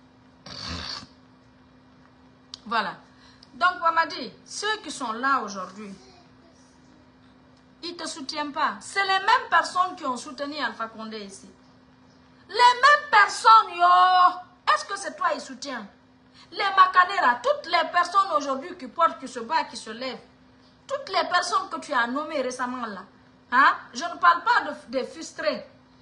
S1: Voilà. Donc, Mamadi, ceux qui sont là aujourd'hui, ils ne te soutiennent pas. C'est les mêmes personnes qui ont soutenu Alpha Condé ici. Les mêmes personnes, yo. Est-ce que c'est toi qui soutiens? Les Macanera, toutes les personnes aujourd'hui qui portent, qui se battent, qui se lèvent, toutes les personnes que tu as nommées récemment là, hein? Je ne parle pas des frustrés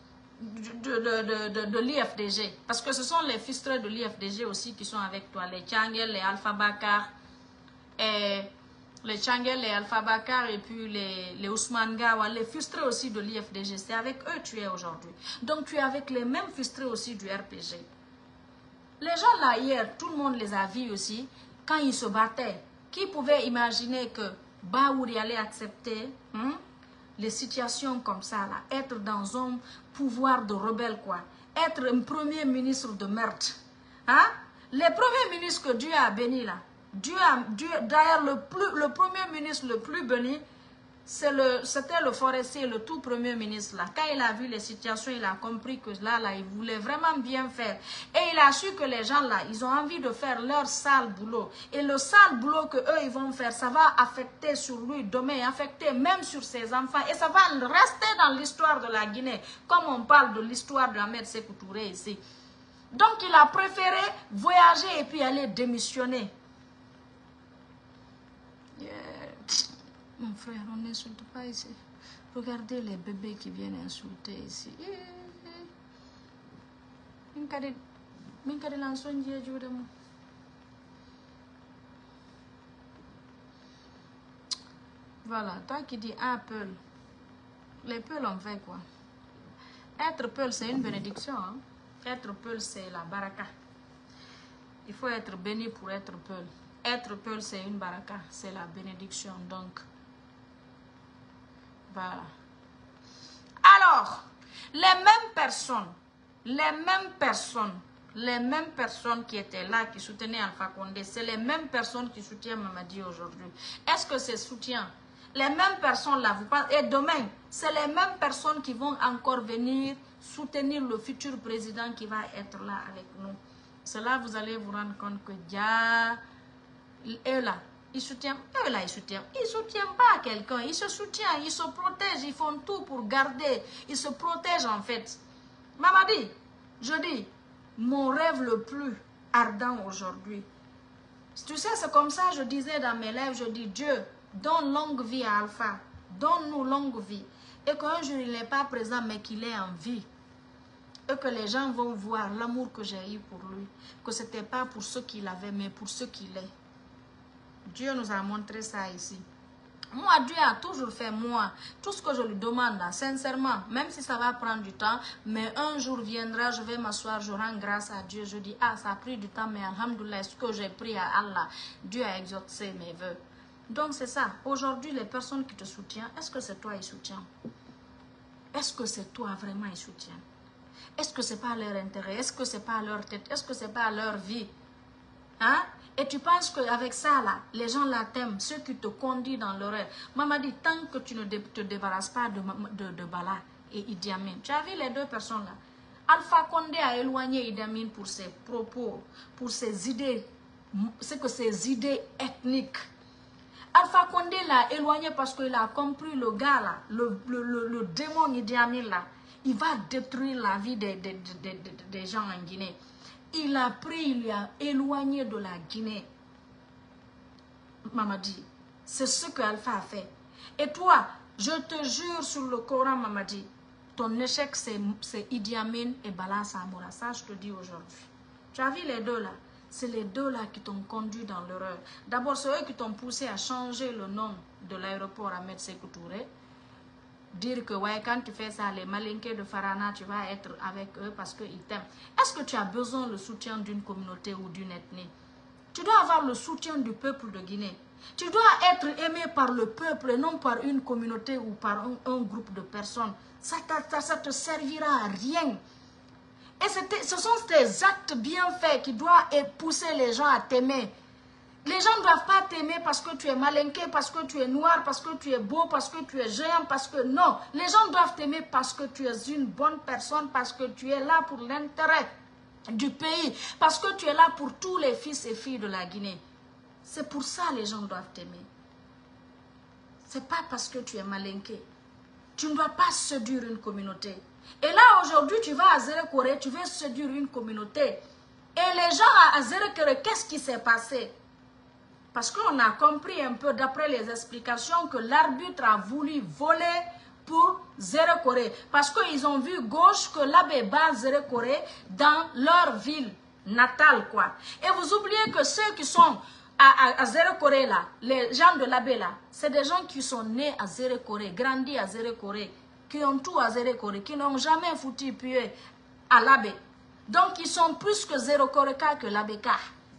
S1: de l'IFDG, parce que ce sont les frustrés de l'IFDG aussi qui sont avec toi, les Tchangel, les Alpha Bakar, et les Tchangel, les Alpha Bakar et puis les Ousmane Gawa, les frustrés aussi de l'IFDG, c'est avec eux que tu es aujourd'hui. Donc tu es avec les mêmes frustrés aussi du RPG. Les gens là hier, tout le monde les a vus aussi, quand ils se battaient, qui pouvait imaginer que Baouri allait accepter les situations comme ça, là, être dans un pouvoir de rebelle, quoi. Être un premier ministre de merde. Hein? Les premiers ministres que Dieu a bénis, là, d'ailleurs, le premier ministre le plus béni, c'était le forestier, le tout premier ministre, là. Quand il a vu les situations, il a compris que là, il voulait vraiment bien faire. Et il a su que les gens, là, ils ont envie de faire leur sale boulot. Et le sale boulot que eux ils vont faire, ça va affecter sur lui demain, affecter même sur ses enfants. Et ça va rester dans l'histoire de la Guinée, comme on parle de l'histoire de Ahmed Sékou Touré ici. Donc, il a préféré voyager et puis aller démissionner. Mon frère, on n'insulte pas ici. Regardez les bébés qui viennent insulter ici. Voilà, toi qui dis Peul. Les Peuls ont fait quoi? Être Peul, c'est une bénédiction. Hein? Être Peul, c'est la baraka. Il faut être béni pour être Peul. Être Peul, c'est une baraka, c'est la bénédiction. Donc, voilà. Alors, les mêmes personnes qui étaient là, qui soutenaient Alpha Condé, c'est les mêmes personnes qui soutiennent Mamadi aujourd'hui. Est-ce que ces soutiens, les mêmes personnes là, vous pensez, et demain, c'est les mêmes personnes qui vont encore venir soutenir le futur président qui va être là avec nous. Cela, vous allez vous rendre compte que Dia, eux là, ils soutiennent pas quelqu'un, ils se soutiennent, ils se protègent, ils font tout pour garder, ils se protègent en fait. Mamadi, je dis, mon rêve le plus ardent aujourd'hui, tu sais, c'est comme ça, je disais dans mes rêves, je dis, Dieu, donne longue vie à Alpha, donne-nous longue vie, et qu'un jour il n'est pas présent, mais qu'il est en vie, et que les gens vont voir l'amour que j'ai eu pour lui, que ce n'était pas pour ce qu'il avait, mais pour ce qu'il est. Dieu nous a montré ça ici. Moi, Dieu a toujours fait, moi, tout ce que je lui demande, là, sincèrement, même si ça va prendre du temps, mais un jour viendra, je vais m'asseoir, je rends grâce à Dieu, je dis, ah, ça a pris du temps, mais alhamdoulilah, ce que j'ai pris à Allah, Dieu a exaucé mes vœux. Donc, c'est ça. Aujourd'hui, les personnes qui te soutiennent, est-ce que c'est toi qui soutiennent? Est-ce que c'est toi vraiment qui soutiennent? Est-ce que c'est pas leur intérêt? Est-ce que c'est pas leur tête? Est-ce que c'est pas leur vie? Hein? Et tu penses qu'avec ça, là, les gens là t'aiment, ceux qui te conduisent dans l'erreur. Maman dit, tant que tu ne te débarrasses pas de Bala et Idi Amin. Tu as vu les deux personnes là? Alpha Condé a éloigné Idi Amin pour ses propos, pour ses idées, c'est que ses idées ethniques. Alpha Condé l'a éloigné parce qu'il a compris le gars là, le démon Idi Amin là, il va détruire la vie des gens en Guinée. Il a pris, il a éloigné de la Guinée. Mamadi, c'est ce que Alpha a fait. Et toi, je te jure sur le Coran, Mamadi, ton échec c'est Idi Amin et Bala Samoura. Ça, je te dis aujourd'hui. Tu as vu les deux là? C'est les deux là qui t'ont conduit dans l'erreur. D'abord, c'est eux qui t'ont poussé à changer le nom de l'aéroport Ahmed Sékou Touré. Dire que ouais, quand tu fais ça, les malinqués de Farana, tu vas être avec eux parce qu'ils t'aiment. Est-ce que tu as besoin du soutien d'une communauté ou d'une ethnie? Tu dois avoir le soutien du peuple de Guinée. Tu dois être aimé par le peuple et non par une communauté ou par un groupe de personnes. Ça te servira à rien. Et ce sont ces actes bien faits qui doivent pousser les gens à t'aimer. Les gens ne doivent pas t'aimer parce que tu es malinqué, parce que tu es noir, parce que tu es beau, parce que tu es géant, parce que non. Les gens doivent t'aimer parce que tu es une bonne personne, parce que tu es là pour l'intérêt du pays, parce que tu es là pour tous les fils et filles de la Guinée. C'est pour ça que les gens doivent t'aimer. Ce n'est pas parce que tu es malinqué. Tu ne dois pas séduire une communauté. Et là, aujourd'hui, tu vas à Zérekoré, tu veux séduire une communauté. Et les gens à Zérekoré, qu'est-ce qui s'est passé? Parce qu'on a compris un peu d'après les explications que l'arbitre a voulu voler pour Zérekoré. Parce qu'ils ont vu gauche que l'abbé bat Zérekoré dans leur ville natale, quoi. Et vous oubliez que ceux qui sont à Zérekoré, là, les gens de l'abbé, là, c'est des gens qui sont nés à Zérekoré, grandis à Zérekoré, qui ont tout à Zérekoré, qui n'ont jamais foutu pied à l'abbé. Donc, ils sont plus que Zérekoréka que l'abbéka.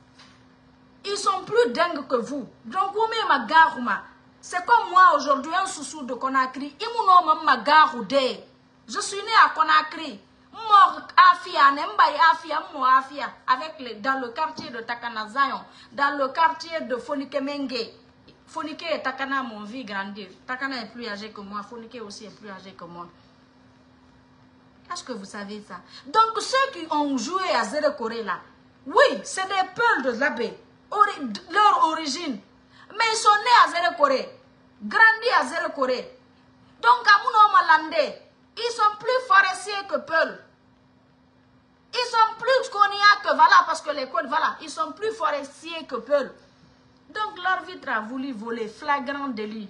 S1: Ils sont plus dingues que vous. Donc, vous m'avez ma garouma. C'est comme moi aujourd'hui, un sous de Conakry. Je suis né à Conakry. Dans le quartier de Takana Zion, dans le quartier de Fonike Mengue. Fonike et Takana m'ont vu grandir. Takana est plus âgé que moi. Fonike aussi est plus âgé que moi. Est-ce que vous savez ça? Donc, ceux qui ont joué à Zérekoré là, oui, c'est des peuls de l'abbé. Leur origine. Mais ils sont nés à Zérekoré, grandis à Zérekoré. Donc, à Mouno Malandé, ils sont plus forestiers que Peul. Ils sont plus cognacs que voilà, parce que les codes, voilà, ils sont plus forestiers que Peul. Donc, leur vitre a voulu voler, flagrant délit.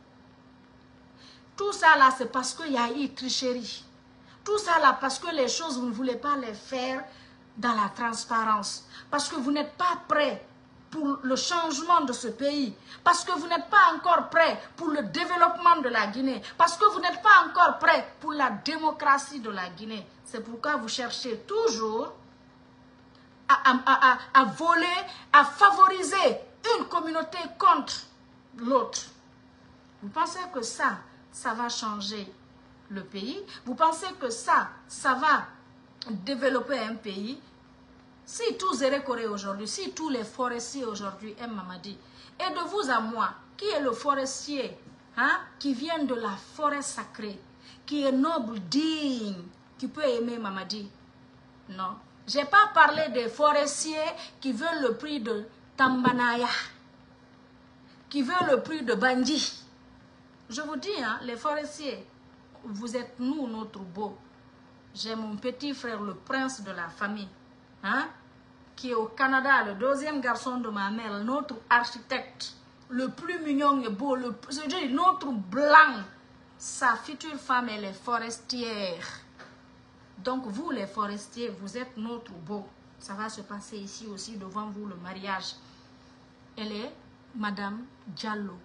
S1: Tout ça là, c'est parce qu'il y a eu tricherie. Tout ça là, parce que les choses, vous ne voulez pas les faire dans la transparence. Parce que vous n'êtes pas prêts pour le changement de ce pays, parce que vous n'êtes pas encore prêt pour le développement de la Guinée, parce que vous n'êtes pas encore prêt pour la démocratie de la Guinée. C'est pourquoi vous cherchez toujours à voler, à favoriser une communauté contre l'autre. Vous pensez que ça va changer le pays? Vous pensez que ça va développer un pays? Si tous Zérékoré aujourd'hui, si tous les forestiers aujourd'hui aiment Mamadi, et de vous à moi, qui est le forestier qui vient de la forêt sacrée, qui est noble, digne, qui peut aimer Mamadi? Non. Je n'ai pas parlé des forestiers qui veulent le prix de Tambanaya, qui veulent le prix de Bandi. Je vous dis, les forestiers, vous êtes nous, notre beau. J'ai mon petit frère, le prince de la famille, qui est au Canada, le deuxième garçon de ma mère, notre architecte, le plus mignon et beau, notre blanc. Sa future femme, elle est forestière. Donc vous, les forestiers, vous êtes notre beau. Ça va se passer ici aussi devant vous, le mariage. Elle est Madame Diallo.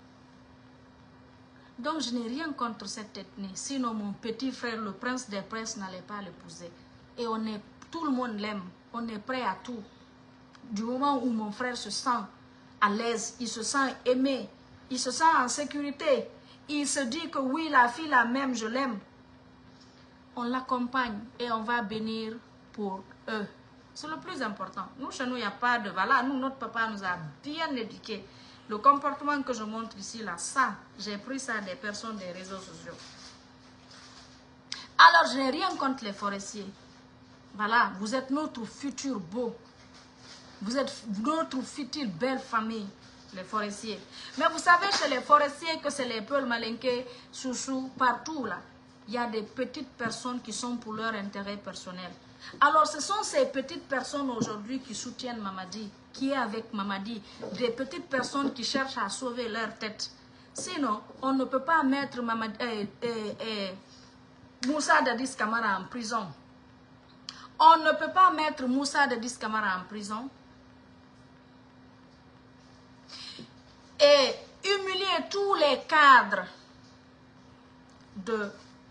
S1: Donc je n'ai rien contre cette ethnie. Sinon mon petit frère, le prince des princes, n'allait pas l'épouser. Et tout le monde l'aime. On est prêt à tout. Du moment où mon frère se sent à l'aise, il se sent aimé, il se sent en sécurité, il se dit que oui, la fille la même, je l'aime. On l'accompagne et on va bénir pour eux. C'est le plus important. Nous, chez nous, il n'y a pas de... Voilà, nous, notre papa nous a bien éduqués. Le comportement que je montre ici, là, ça, j'ai pris ça des personnes des réseaux sociaux. Alors, je n'ai rien contre les forestiers. Voilà, vous êtes notre futur beau. Vous êtes notre future belle famille, les forestiers. Mais vous savez chez les forestiers que c'est les Peul Malinké, Soussou, partout là. Il y a des petites personnes qui sont pour leur intérêt personnel. Alors ce sont ces petites personnes aujourd'hui qui soutiennent Mamadi, qui est avec Mamadi. Des petites personnes qui cherchent à sauver leur tête. Sinon, on ne peut pas mettre Moussa Dadis Camara en prison. On ne peut pas mettre Moussa Dadis Camara en prison et humilier tous les cadres de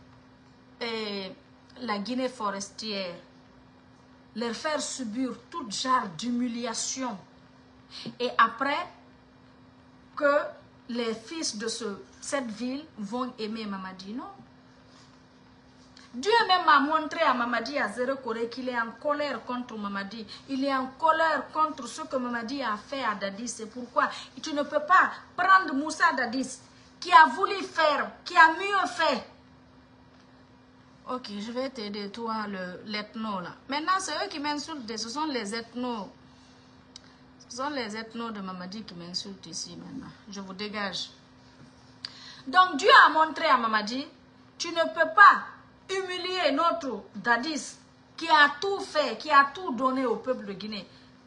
S1: la Guinée forestière, leur faire subir tout genre d'humiliation et après que les fils de cette ville vont aimer Mamadi. Non. Dieu même a montré à Mamadi à Zérékoré qu'il est en colère contre Mamadi. Il est en colère contre ce que Mamadi a fait à Dadis. C'est pourquoi tu ne peux pas prendre Moussa Dadis qui a voulu faire, qui a mieux fait. Ok, je vais t'aider, toi, l'ethno là. Maintenant, c'est eux qui m'insultent. Ce sont les ethnos. Ce sont les ethnos de Mamadi qui m'insultent ici maintenant. Je vous dégage. Donc, Dieu a montré à Mamadi, tu ne peux pas humilier notre Dadis qui a tout fait, qui a tout donné au peuple de Guinée.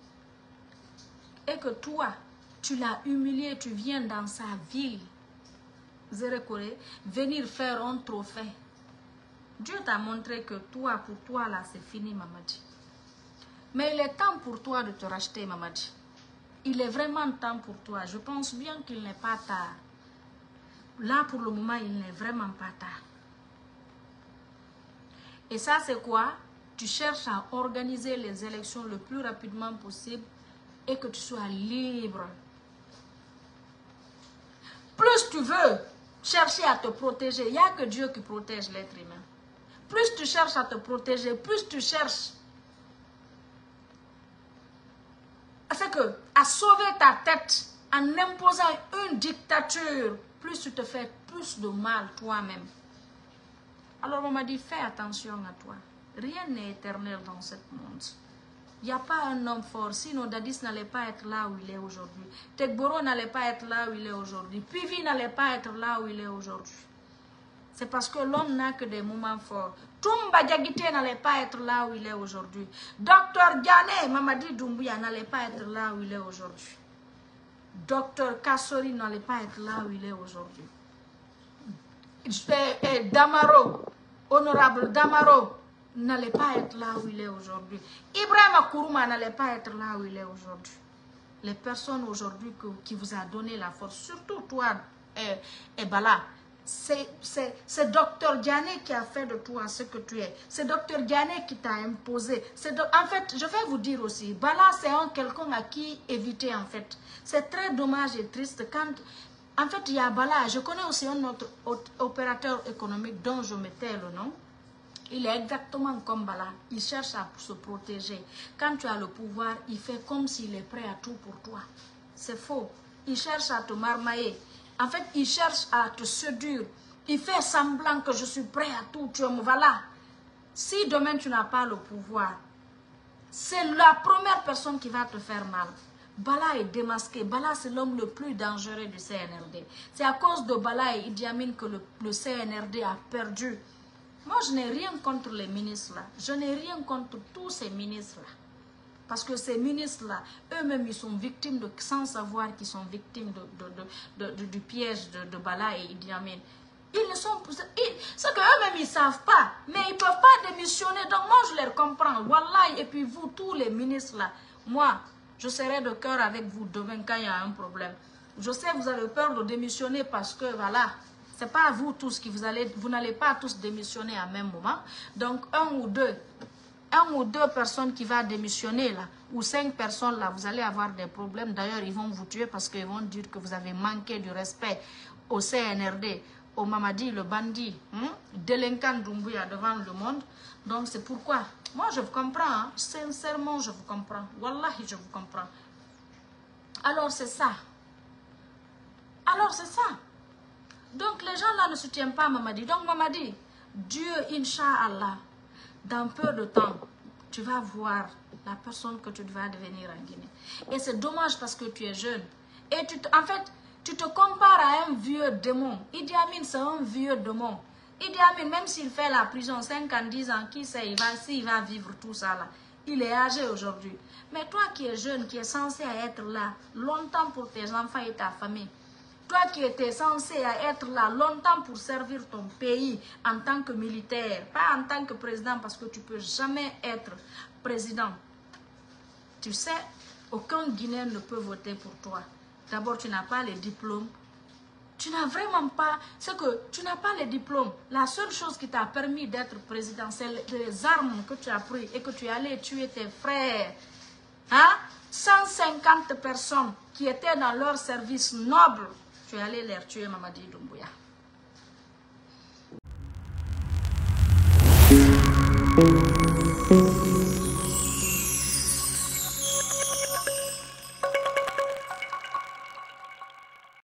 S1: Et que toi, tu l'as humilié, tu viens dans sa ville, Zérékoré, venir faire un trophée. Dieu t'a montré que toi, pour toi, là, c'est fini, Mamadi. Mais il est temps pour toi de te racheter, Mamadi. Il est vraiment temps pour toi. Je pense bien qu'il n'est pas tard. Là, pour le moment, il n'est vraiment pas tard. Et ça, c'est quoi? Tu cherches à organiser les élections le plus rapidement possible et que tu sois libre. Plus tu veux chercher à te protéger, il n'y a que Dieu qui protège l'être humain. Plus tu cherches à te protéger, plus tu cherches à sauver ta tête en imposant une dictature, plus tu te fais plus de mal toi-même. Alors on m'a dit, fais attention à toi. Rien n'est éternel dans ce monde. Il n'y a pas un homme fort, sinon Dadis n'allait pas être là où il est aujourd'hui. Tegboro n'allait pas être là où il est aujourd'hui. Pivi n'allait pas être là où il est aujourd'hui. C'est parce que l'homme n'a que des moments forts. Toumba Diagité n'allait pas être là où il est aujourd'hui. Docteur Diané, Mamadi Doumbouya n'allait pas être là où il est aujourd'hui. Docteur Kassori n'allait pas être là où il est aujourd'hui. Damaro, honorable Damaro, n'allait pas être là où il est aujourd'hui. Ibrahim Kourouma n'allait pas être là où il est aujourd'hui. Les personnes aujourd'hui qui vous a donné la force, surtout toi, Bala, C'est Dr Diané qui a fait de toi ce que tu es. C'est Dr Diané qui t'a imposé. En fait, je vais vous dire aussi, Bala, c'est quelqu'un à qui éviter en fait. C'est très dommage et triste quand... En fait, il y a Bala. Je connais aussi un autre opérateur économique dont je mettais le nom. Il est exactement comme Bala. Il cherche à se protéger. Quand tu as le pouvoir, il fait comme s'il est prêt à tout pour toi. C'est faux. Il cherche à te marmailler. En fait, il cherche à te séduire. Il fait semblant que je suis prêt à tout. Tu me voilà. Si demain tu n'as pas le pouvoir, c'est la première personne qui va te faire mal. Bala est démasqué. Bala, c'est l'homme le plus dangereux du CNRD. C'est à cause de Bala et Idi Amin que le CNRD a perdu. Moi, je n'ai rien contre les ministres-là. Je n'ai rien contre tous ces ministres-là. Parce que ces ministres-là, eux-mêmes, ils sont victimes sans savoir qu'ils sont victimes du piège de Bala et Idi Amin. Ils ne sont... C'est qu'eux-mêmes, ils ne savent pas. Mais ils ne peuvent pas démissionner. Donc moi, je les comprends. Wallah, et puis vous, tous les ministres-là, moi, je serai de cœur avec vous demain quand il y a un problème. Je sais que vous avez peur de démissionner parce que, voilà, ce n'est pas vous tous qui vous n'allez pas tous démissionner à même moment. Donc, un ou deux personnes qui vont démissionner là, ou 5 personnes là, vous allez avoir des problèmes. D'ailleurs, ils vont vous tuer parce qu'ils vont dire que vous avez manqué du respect au CNRD, au Mamadi, le bandit, délinquant Doumbouya devant le monde. Donc, c'est pourquoi, moi je vous comprends, hein. Sincèrement, je vous comprends. Wallahi, je vous comprends. Alors, c'est ça. Alors, c'est ça. Donc, les gens là ne soutiennent pas Mamadi. Donc, Mamadi, Dieu, Inch'Allah, dans peu de temps, tu vas voir la personne que tu vas devenir en Guinée. Et c'est dommage parce que tu es jeune. Et en fait, tu te compares à un vieux démon. Idi Amin, c'est un vieux démon. Idi Amin, même s'il fait la prison 5 ans, 10 ans, qui sait, s'il va vivre tout ça là. Il est âgé aujourd'hui. Mais toi qui es jeune, qui es censé être là longtemps pour tes enfants et ta famille, toi qui étais censé être là longtemps pour servir ton pays en tant que militaire, pas en tant que président, parce que tu ne peux jamais être président. Tu sais, aucun Guinéen ne peut voter pour toi. D'abord, tu n'as pas les diplômes. Tu n'as vraiment pas... C'est que tu n'as pas les diplômes. La seule chose qui t'a permis d'être président, c'est les armes que tu as prises et que tu es allé tuer tes frères. Hein? 150 personnes qui étaient dans leur service noble. Tu es allé les tuer, Mamadi Doumbouya.